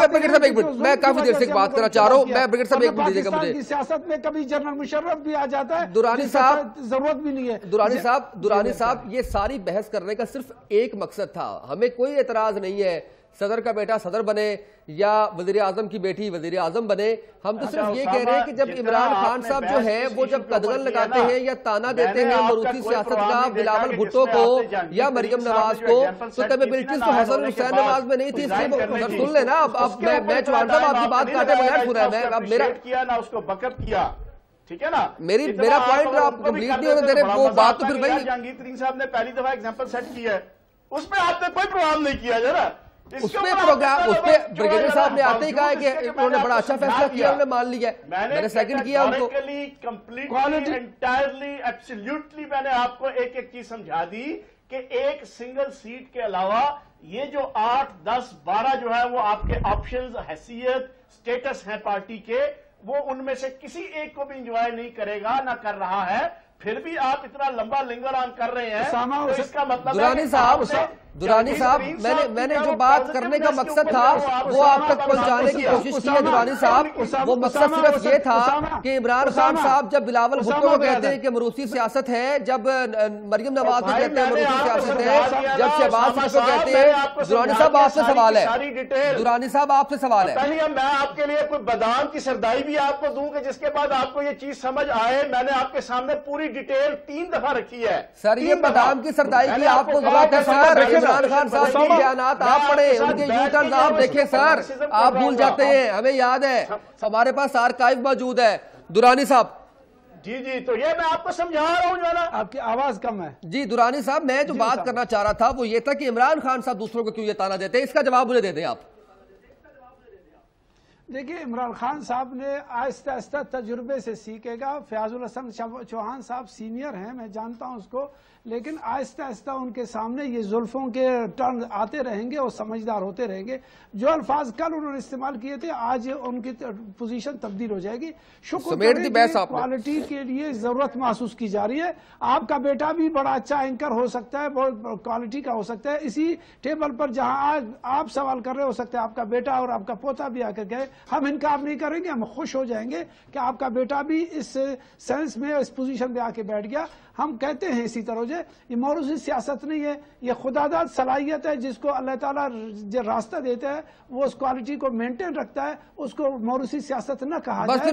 میں کافی دیر سے بات کرنا چاہ رہا ہوں. میں برگیڈیئر صاحب ایک منٹ دیجیے گا مجھے. سیاست میں کبھی جنرل مشرف بھی آ جاتا ہے, درانی صاحب ضرورت بھی نہیں ہے. درانی صاحب یہ ساری بحث کرنے کا صرف ایک مقصد تھا. ہمیں کوئی اعتراض نہیں ہے صدر کا بیٹا صدر بنے یا وزیر اعظم کی بیٹی وزیر اعظم بنے. ہم تو صرف یہ کہہ رہے ہیں کہ جب عمران خان صاحب جو ہے وہ جب قدغن لگاتے ہیں یا تانا دیتے ہیں موروثی سیاست کا بلاول بھٹو کو یا مریم نواز کو, تو کیپیبلٹیز تو حسن حسین نواز میں نہیں تھی. سن لیں نا. اب میں چوہان صاحب آپ کی بات کاٹے بغیر سنا ہے. اب میرا کیا ٹھیک ہے نا, میرا پوائنٹ آپ کمپلیٹ نہیں ہونے دے رہے. وہ بات تو پھر بھائی جہانگیر ترین صاحب نے پہلی دفعہ ایگزامپل سیٹ کیا ہے, اس پہ آپ نے کوئی پروگرام نہیں کیا ذرا. اس پہ بریگیڈیئر صاحب نے آتے ہی کہا ہے کہ انہوں نے بڑا اچھا فیصلہ کیا, انہوں نے مان لیا. میں نے سیکنڈ کیا ان کو. کمپلیٹلی انٹائرلی ایبسلیوٹلی میں نے آپ کو ایک ایک چیز سمجھا دی کہ ایک سنگل سیٹ کے علاوہ یہ جو 8, 10, 12 جو ہے وہ آپ کے آپشنز, حیثیت, سٹیٹس ہیں پارٹی کے, وہ ان میں سے کسی ایک کو بھی انجوائے نہیں کرے گا, نہ کر رہا ہے. پھر بھی آپ اتنا لمبا لنگر آن کر رہے ہیں تو اس کا مطلب درانی صاحب میں نے جو بات کرنے کا مقصد تھا وہ آپ تک پہنچانے کی کوشش کی ہے. درانی صاحب وہ مقصد صرف یہ تھا کہ عمران خان صاحب جب بلاول بھٹو کو کہتے ہیں کہ موروثی سیاست ہے, جب مریم نواز کو کہتے ہیں موروثی سیاست ہے, جب شہباز شریف کو کہتے ہیں. درانی صاحب آپ سے سوال ہے. درانی صاحب آپ سے سوال ہے. میں آپ کے لیے کوئی بادام کی سردائی بھی آپ کو دوں کہ جس کے بعد آپ کو یہ چیز سمجھ آئے. میں نے آپ کے سامنے پوری ڈیٹیل 3 دفعہ رکھی ہے. سر یہ بادام کی سردائی کی آپ کو ضرورت ہے سر. عمران خان صاحب کے بیانات آپ پڑھیں, ان کے یو ٹرنز آپ دیکھیں سر. آپ بھول جاتے ہیں, ہمیں یاد ہے, ہمارے پاس آرکائیو موجود ہے. درانی صاحب جی تو یہ میں آپ کو سمجھا رہا ہوں جو ہے نا, آپ کی آواز کم ہے. جی درانی صاحب میں جو بات کرنا چاہ رہا تھا وہ یہ تھا کہ عمران خان صاحب دوسروں کو کیوں یہ تانا دیتے ہیں, اس کا جواب مجھے دے دیں آپ. دیکھیے عمران خان صاحب نے آہستہ آہستہ تجربے سے سیکھے گا. فیاض الحسن چوہان صاحب سینئر ہیں, میں جانتا ہوں اس کو, لیکن آہستہ آہستہ ان کے سامنے یہ زلفوں کے ٹرن آتے رہیں گے اور سمجھدار ہوتے رہیں گے. جو الفاظ کل انہوں نے استعمال کیے تھے آج ان کی پوزیشن تبدیل ہو جائے گی. شکر کوالٹی کے لیے ضرورت محسوس کی جا رہی ہے. آپ کا بیٹا بھی بڑا اچھا اینکر ہو سکتا ہے, بہت کوالٹی کا ہو سکتا ہے. اسی ٹیبل پر جہاں آج آپ سوال کر رہے ہو سکتے ہیں آپ کا بیٹا اور آپ کا پوتا بھی آ کر گئے, ہم انکار نہیں کریں گے, ہم خوش ہو جائیں گے کہ آپ کا بیٹا بھی اس سینس میں اس پوزیشن پہ آ کے بیٹھ گیا. ہم کہتے ہیں اسی طرح یہ موروثی سیاست نہیں ہے, یہ خداداد صلاحیت ہے جس کو اللہ تعالیٰ جو راستہ دیتا ہے وہ اس کوالٹی کو مینٹین رکھتا ہے. اس کو موروثی سیاست نہ کہا جائے,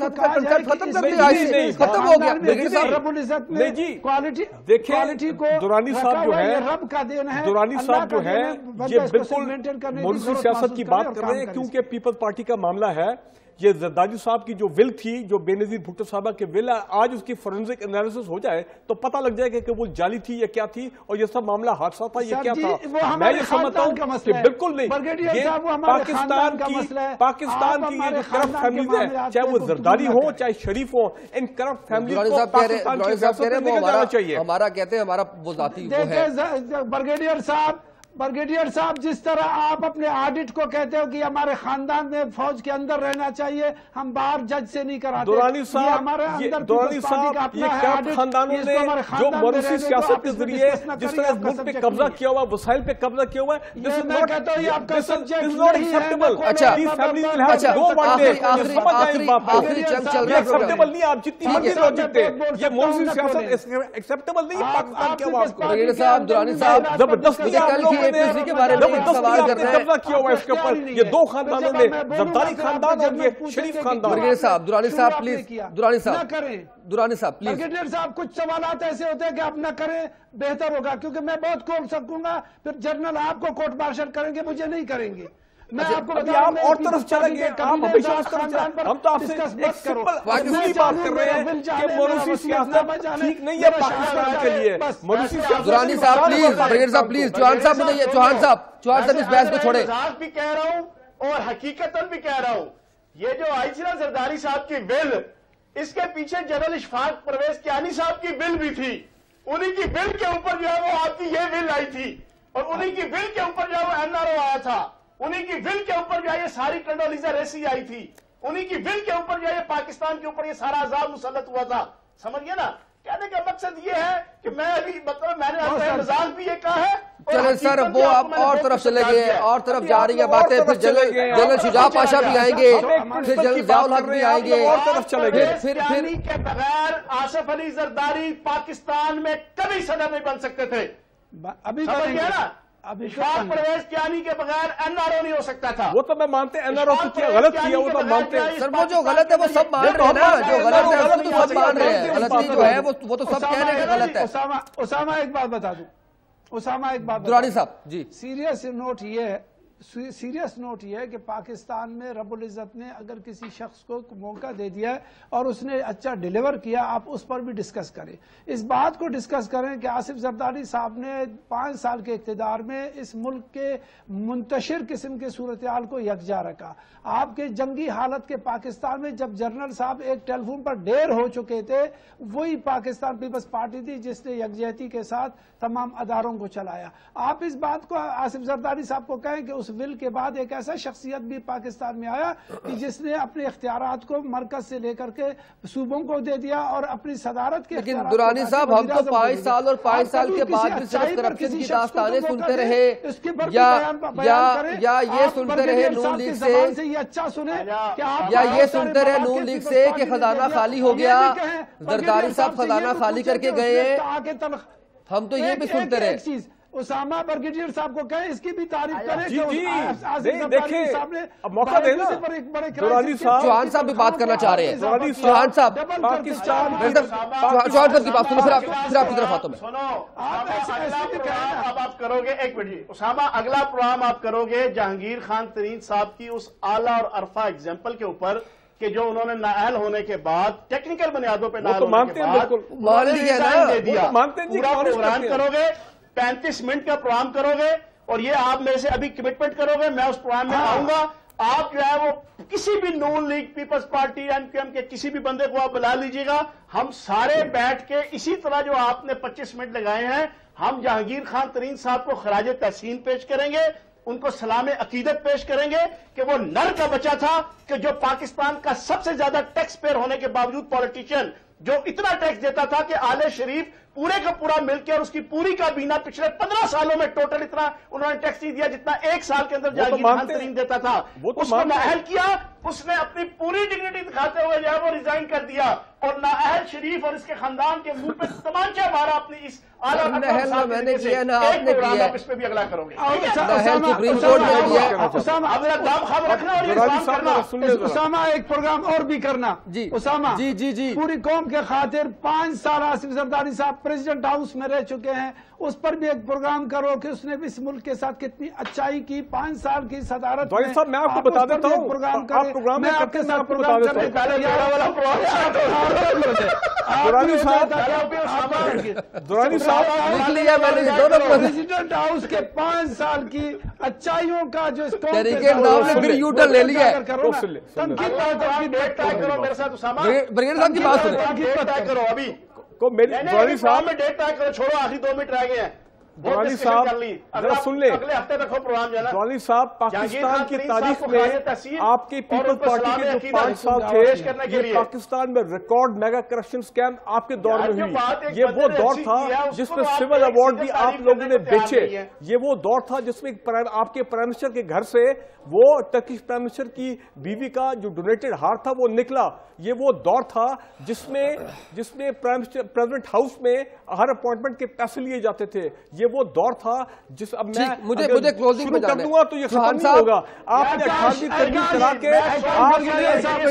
ختم ہو گیا. رب العزت میں کوالٹی کو درانی صاحب جو ہے, رب کا دین ہے, درانی صاحب جو ہے یہ بالکل موروثی سیاست کی بات کر رہے ہیں کیونکہ پیپلز پارٹی کا معاملہ ہے. یہ زرداری صاحب کی جو ول تھی, جو بے نظیر بھٹو صاحبہ کے ول ہے, آج اس کی فورنزک انالیسس ہو جائے تو پتہ لگ جائے گا کہ وہ جعلی تھی یا کیا تھی, اور یہ سب معاملہ حادثہ تھا یا کیا تھا. میں یہ سمجھتا ہوں کہ بالکل نہیں, یہ پاکستان کی یہ جو کرپٹ فیملیز ہے, چاہے وہ زرداری ہو چاہے شریف ہو, ان کرپٹ فیملیز کو پاکستان کی سیاست میں نکل جانا چاہیے. ہمارا کہتے ہیں ہمارا وہ ذاتی وہ ہے. برگیڈیئر صاحب جس طرح آپ اپنے آڈٹ کو کہتے ہو کہ ہمارے خاندان میں فوج کے اندر رہنا چاہیے, ہم باہر جج سے نہیں کراتے. درانی صاحب یہ کرپٹ خاندانوں نے جو موروثی سیاست کے ذریعے جس طرح ملک پہ قبضہ کیا ہوا, وسائل پہ قبضہ کیا ہوا ہے, میں کہتا ہوں یہ آپ کا سبجیکٹ نہیں. آپ جتنی مرضی لاجک دیں, یہ موروثی سیاست ایکسیپٹیبل نہیں ہے پاکستان کے عوام کو. درانی صاحب زبردستی قبضہ کیا ہوا اس کے اوپر یہ دو خاندانوں نے, زرداری خاندان اور یہ شریف خاندان. درانی صاحب پلیز, درانی صاحب پلیز. برگیڈیئر صاحب کچھ سوالات ایسے ہوتے ہیں کہ آپ نہ کریں بہتر ہوگا, کیونکہ میں بہت کھول سکوں گا, پھر جنرل آپ کو کورٹ مارشل کریں گے, مجھے نہیں کریں گے. میں آپ کو آپ اور طرف چلیں گے, آپ ہمیشہ اس طرف. ہم تو آپ سے ایک سمپل اصولی بات کر رہے ہیں کہ موروثی سیاست ٹھیک نہیں ہے پاکستان کے لیے. موروثی سیاست. درانی صاحب پلیز, برگیڈیئر صاحب پلیز, چوہان صاحب اس بحث کو چھوڑیں. مذاق بھی کہہ رہا ہوں اور حقیقتاً بھی کہہ رہا ہوں, یہ جو آئی تھی نا زرداری صاحب کی ول, اس کے پیچھے جنرل اشفاق پرویز کیانی صاحب کی ول بھی تھی. انہی کی ول کے اوپر جو ہے وہ آپ کی یہ ول آئی تھی, اور انہی کی ول کے اوپر جو ہے وہ NRO آیا تھا. انہی کی ول کے اوپر جو ہے یہ ساری کنڈولیزا ریسی آئی تھی. انہی کی ول کے اوپر جو ہے پاکستان کے اوپر یہ سارا عذاب مسلط ہوا تھا. سمجھ گئے نا کہنے کا مقصد یہ ہے کہ میں ابھی مطلب میں نے مزاق بھی یہ کہا ہے. چلیں سر وہ اب اور طرف چلے گئے اور طرف جا رہی ہیں باتیں. پھر جنرل شجاع پاشا بھی آئیں گے, پھر جنرل ضیاء الحق بھی آئیں گے, اور طرف چلے گئے. پھر کے بغیر آصف علی زرداری پاکستان میں کبھی صدر نہیں بن سکتے تھے. ابھی سمجھ گیا نا, اشفاق پرویز کیانی کے بغیر NRO نہیں ہو سکتا تھا. وہ تو میں مانتے ہیں NRO کی کیا غلط کیا, وہ تو مانتے ہیں سر. وہ جو غلط ہے وہ سب مان رہے ہیں نا, جو غلط ہے وہ تو سب مان رہے ہیں. غلطی جو ہے وہ تو سب کہہ رہے ہیں کہ غلط ہے. اسامہ ایک بات بتا دوں, اسامہ ایک بات درانی صاحب جی. سیریس نوٹ یہ ہے کہ پاکستان میں رب العزت نے اگر کسی شخص کو موقع دے دیا ہے اور اس نے اچھا ڈیلیور کیا, آپ اس پر بھی ڈسکس کریں. اس بات کو ڈسکس کریں کہ آصف زرداری صاحب نے 5 سال کے اقتدار میں اس ملک کے منتشر قسم کے صورتحال کو یکجا رکھا. آپ کے جنگی حالت کے پاکستان میں جب جنرل صاحب ایک ٹیلی فون پر ڈیر ہو چکے تھے, وہی پاکستان پیپلز پارٹی تھی جس نے یکجہتی کے ساتھ تمام اداروں کو چلایا. آپ اس بات کو آصف زرداری صاحب کو کہیں کہ اس ول کے بعد ایک ایسا شخصیت بھی پاکستان میں آیا کہ جس نے اپنے اختیارات کو مرکز سے لے کر کے صوبوں کو دے دیا اور اپنی صدارت کے. لیکن درانی صاحب ہم تو 5 سال اور 5 سال کے بعد بھی صرف کرپشن کی داستانیں سنتے رہے, یا یہ سنتے رہے نون لیگ سے, اچھا سنیں یا یہ سنتے رہے نون لیگ سے کہ خزانہ خالی ہو گیا, زرداری صاحب خزانہ خالی کر کے گئے ہیں. ہم تو یہ بھی سنتے رہے. اسامہ برگیڈیئر صاحب کو کہیں اس کی بھی تعریف کریں. جی دیکھیں اب موقع دیں نا. درانی صاحب, چوہان صاحب بھی بات کرنا چاہ رہے ہیں. چوہان صاحب پاکستان, چوہان صاحب کی بات سنو, پھر آپ کی طرف آتا ہوں. اب آپ کرو گے, ایک منٹ اسامہ, اگلا پروگرام آپ کرو گے جہانگیر خان ترین صاحب کی اس اعلیٰ اور عرفہ ایگزامپل کے اوپر کہ جو انہوں نے نااہل ہونے کے بعد ٹیکنیکل بنیادوں پہ نااہل ہونے کے بعد پورا پروگرام کرو گے, 35 منٹ کا پروگرام کرو گے, اور یہ آپ میرے سے ابھی کمٹمنٹ کرو گے, میں اس پروگرام میں آؤں گا. آپ جو ہے وہ کسی بھی نون لیگ, پیپلز پارٹی, NPM کے کسی بھی بندے کو آپ بلا لیجئے گا, ہم سارے بیٹھ کے اسی طرح جو آپ نے 25 منٹ لگائے ہیں, ہم جہانگیر خان ترین صاحب کو خراج تحسین پیش کریں گے, ان کو سلام عقیدت پیش کریں گے کہ وہ نر کا بچہ تھا کہ جو پاکستان کا سب سے زیادہ ٹیکس پیئر ہونے کے باوجود پولیٹیشین جو اتنا ٹیکس دیتا تھا کہ آل شریف پورے کا پورا مل کے اور اس کی پوری کابینہ پچھلے 15 سالوں میں ٹوٹل اتنا انہوں نے ٹیکس نہیں دیا جتنا 1 سال کے اندر جہانگیر خان ترین دیتا تھا. اس کو نااہل کیا, اس نے اپنی پوری ڈگنیٹی دکھاتے ہوئے جو ہے وہ ریزائن کر دیا, اور نااہل شریف اور اس کے خاندان کے منہ پہ تمانچہ مارا اپنی اس میں نے کیا نا, آپ نے کیا, اس پہ بھی اگلا کرو گے. سپریم کورٹ نے دیا. اسامہ ایک پروگرام اور بھی کرنا. جی اسامہ, جی پوری قوم کے خاطر 5 سال آصف زرداری صاحب پریزیڈنٹ ہاؤس میں رہ چکے ہیں, اس پر بھی ایک پروگرام کرو کہ اس نے بھی اس ملک کے ساتھ کتنی اچائی کی 5 سال کی صدارت میں. صاحب میں آپ کو بتا دیتا ہوں, آپ پروگرام میں آپ کے ساتھ پروگرام درانی صاحب پریزیڈنٹ ہاؤس کے 5 سال کی اچائیوں کا جو یوٹر لے لیا ہے. میرے ساتھ اسامہ بریگیڈیئر صاحب کی بات سنیں. کرو ابھی درانی صاحب میں ڈیٹ طے کرو, چھوڑو آخری 2 منٹ رہ گئے ہیں. درانی صاحب ذرا سن لیں. اگلے ہفتے تک پروگرام جانا. درانی صاحب پاکستان کی تاریخ میں آپ کی پیپلز پارٹی کے جو 5 سال تھے, یہ پاکستان میں ریکارڈ میگا کرپشن اسکیم آپ کے دور میں ہوئی. یہ وہ دور تھا جس میں سول ایوارڈ بھی آپ لوگوں نے بیچے. یہ وہ دور تھا جس میں آپ کے پرائم منسٹر کے گھر سے وہ ٹرکش پرائم منسٹر کی بیوی کا جو ڈونیٹڈ ہار تھا وہ نکلا. یہ وہ دور تھا جس میں پریزیڈنٹ ہاؤس میں ہر اپوائنٹمنٹ کے پیسے لیے جاتے تھے. یہ وہ دور تھا جس اب میں مجھے کلوزنگ میں کر دوں گا تو یہ ختم نہیں ہوگا. آپ نے 18ویں ترمیم کرا کے آپ نے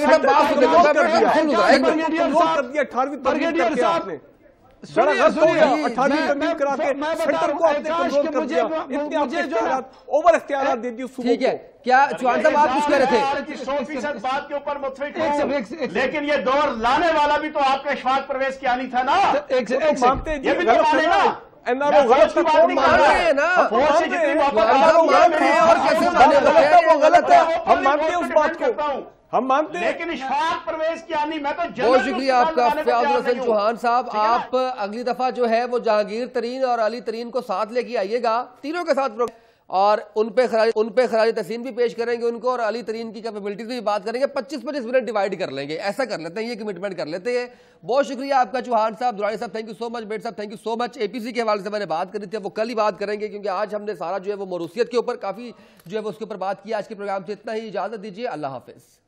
کر دیا 18ویں ترمیم کر کے آپ نے. بڑا غلط ہو گیا 18ویں ترمیم کرا کے سینٹر کو آپ نے کنٹرول کر دیا. اتنے آپ نے اوور اختیارات دے دیے صوبوں کو. کیا چوہان صاحب آپ کچھ کہہ رہے تھے؟ 100% بات کے اوپر متفق ہوں, لیکن یہ دور لانے والا بھی تو آپ کا اشفاق پرویز کیانی تھا نا. مانتے ہیں یہ بھی تو مانے نا. NRO غلط تھا, مان رہے ہیں نا, وہ غلط ہے. ہم مانتے ہیں اس بات کو, ہم مانتے ہیں. لیکن اشفاق پرویز کیانی میں تو بہت شکریہ آپ کا فیاض الحسن چوہان صاحب. آپ اگلی دفعہ جو ہے وہ جہانگیر ترین اور علی ترین کو ساتھ لے کے آئیے گا, تینوں کے ساتھ اور ان پہ خراج تحسین بھی پیش کریں گے ان کو, اور علی ترین کی کیپیبلٹیز بھی بات کریں گے. 25-25 منٹ ڈیوائیڈ کر لیں گے, ایسا کر لیتے ہیں, یہ کمٹمنٹ کر لیتے ہیں. بہت شکریہ آپ کا چوہان صاحب, درانی صاحب thank you so much, Butt صاحب thank you so much. A P C کے حوالے سے میں نے بات کری تھی, وہ کل ہی بات کریں گے, کیونکہ آج ہم نے سارا جو ہے وہ موروثیت کے اوپر کافی جو ہے وہ اس کے اوپر بات کی. آج کے پروگرام سے اتنا ہی, اجازت دیجیے, اللہ حافظ.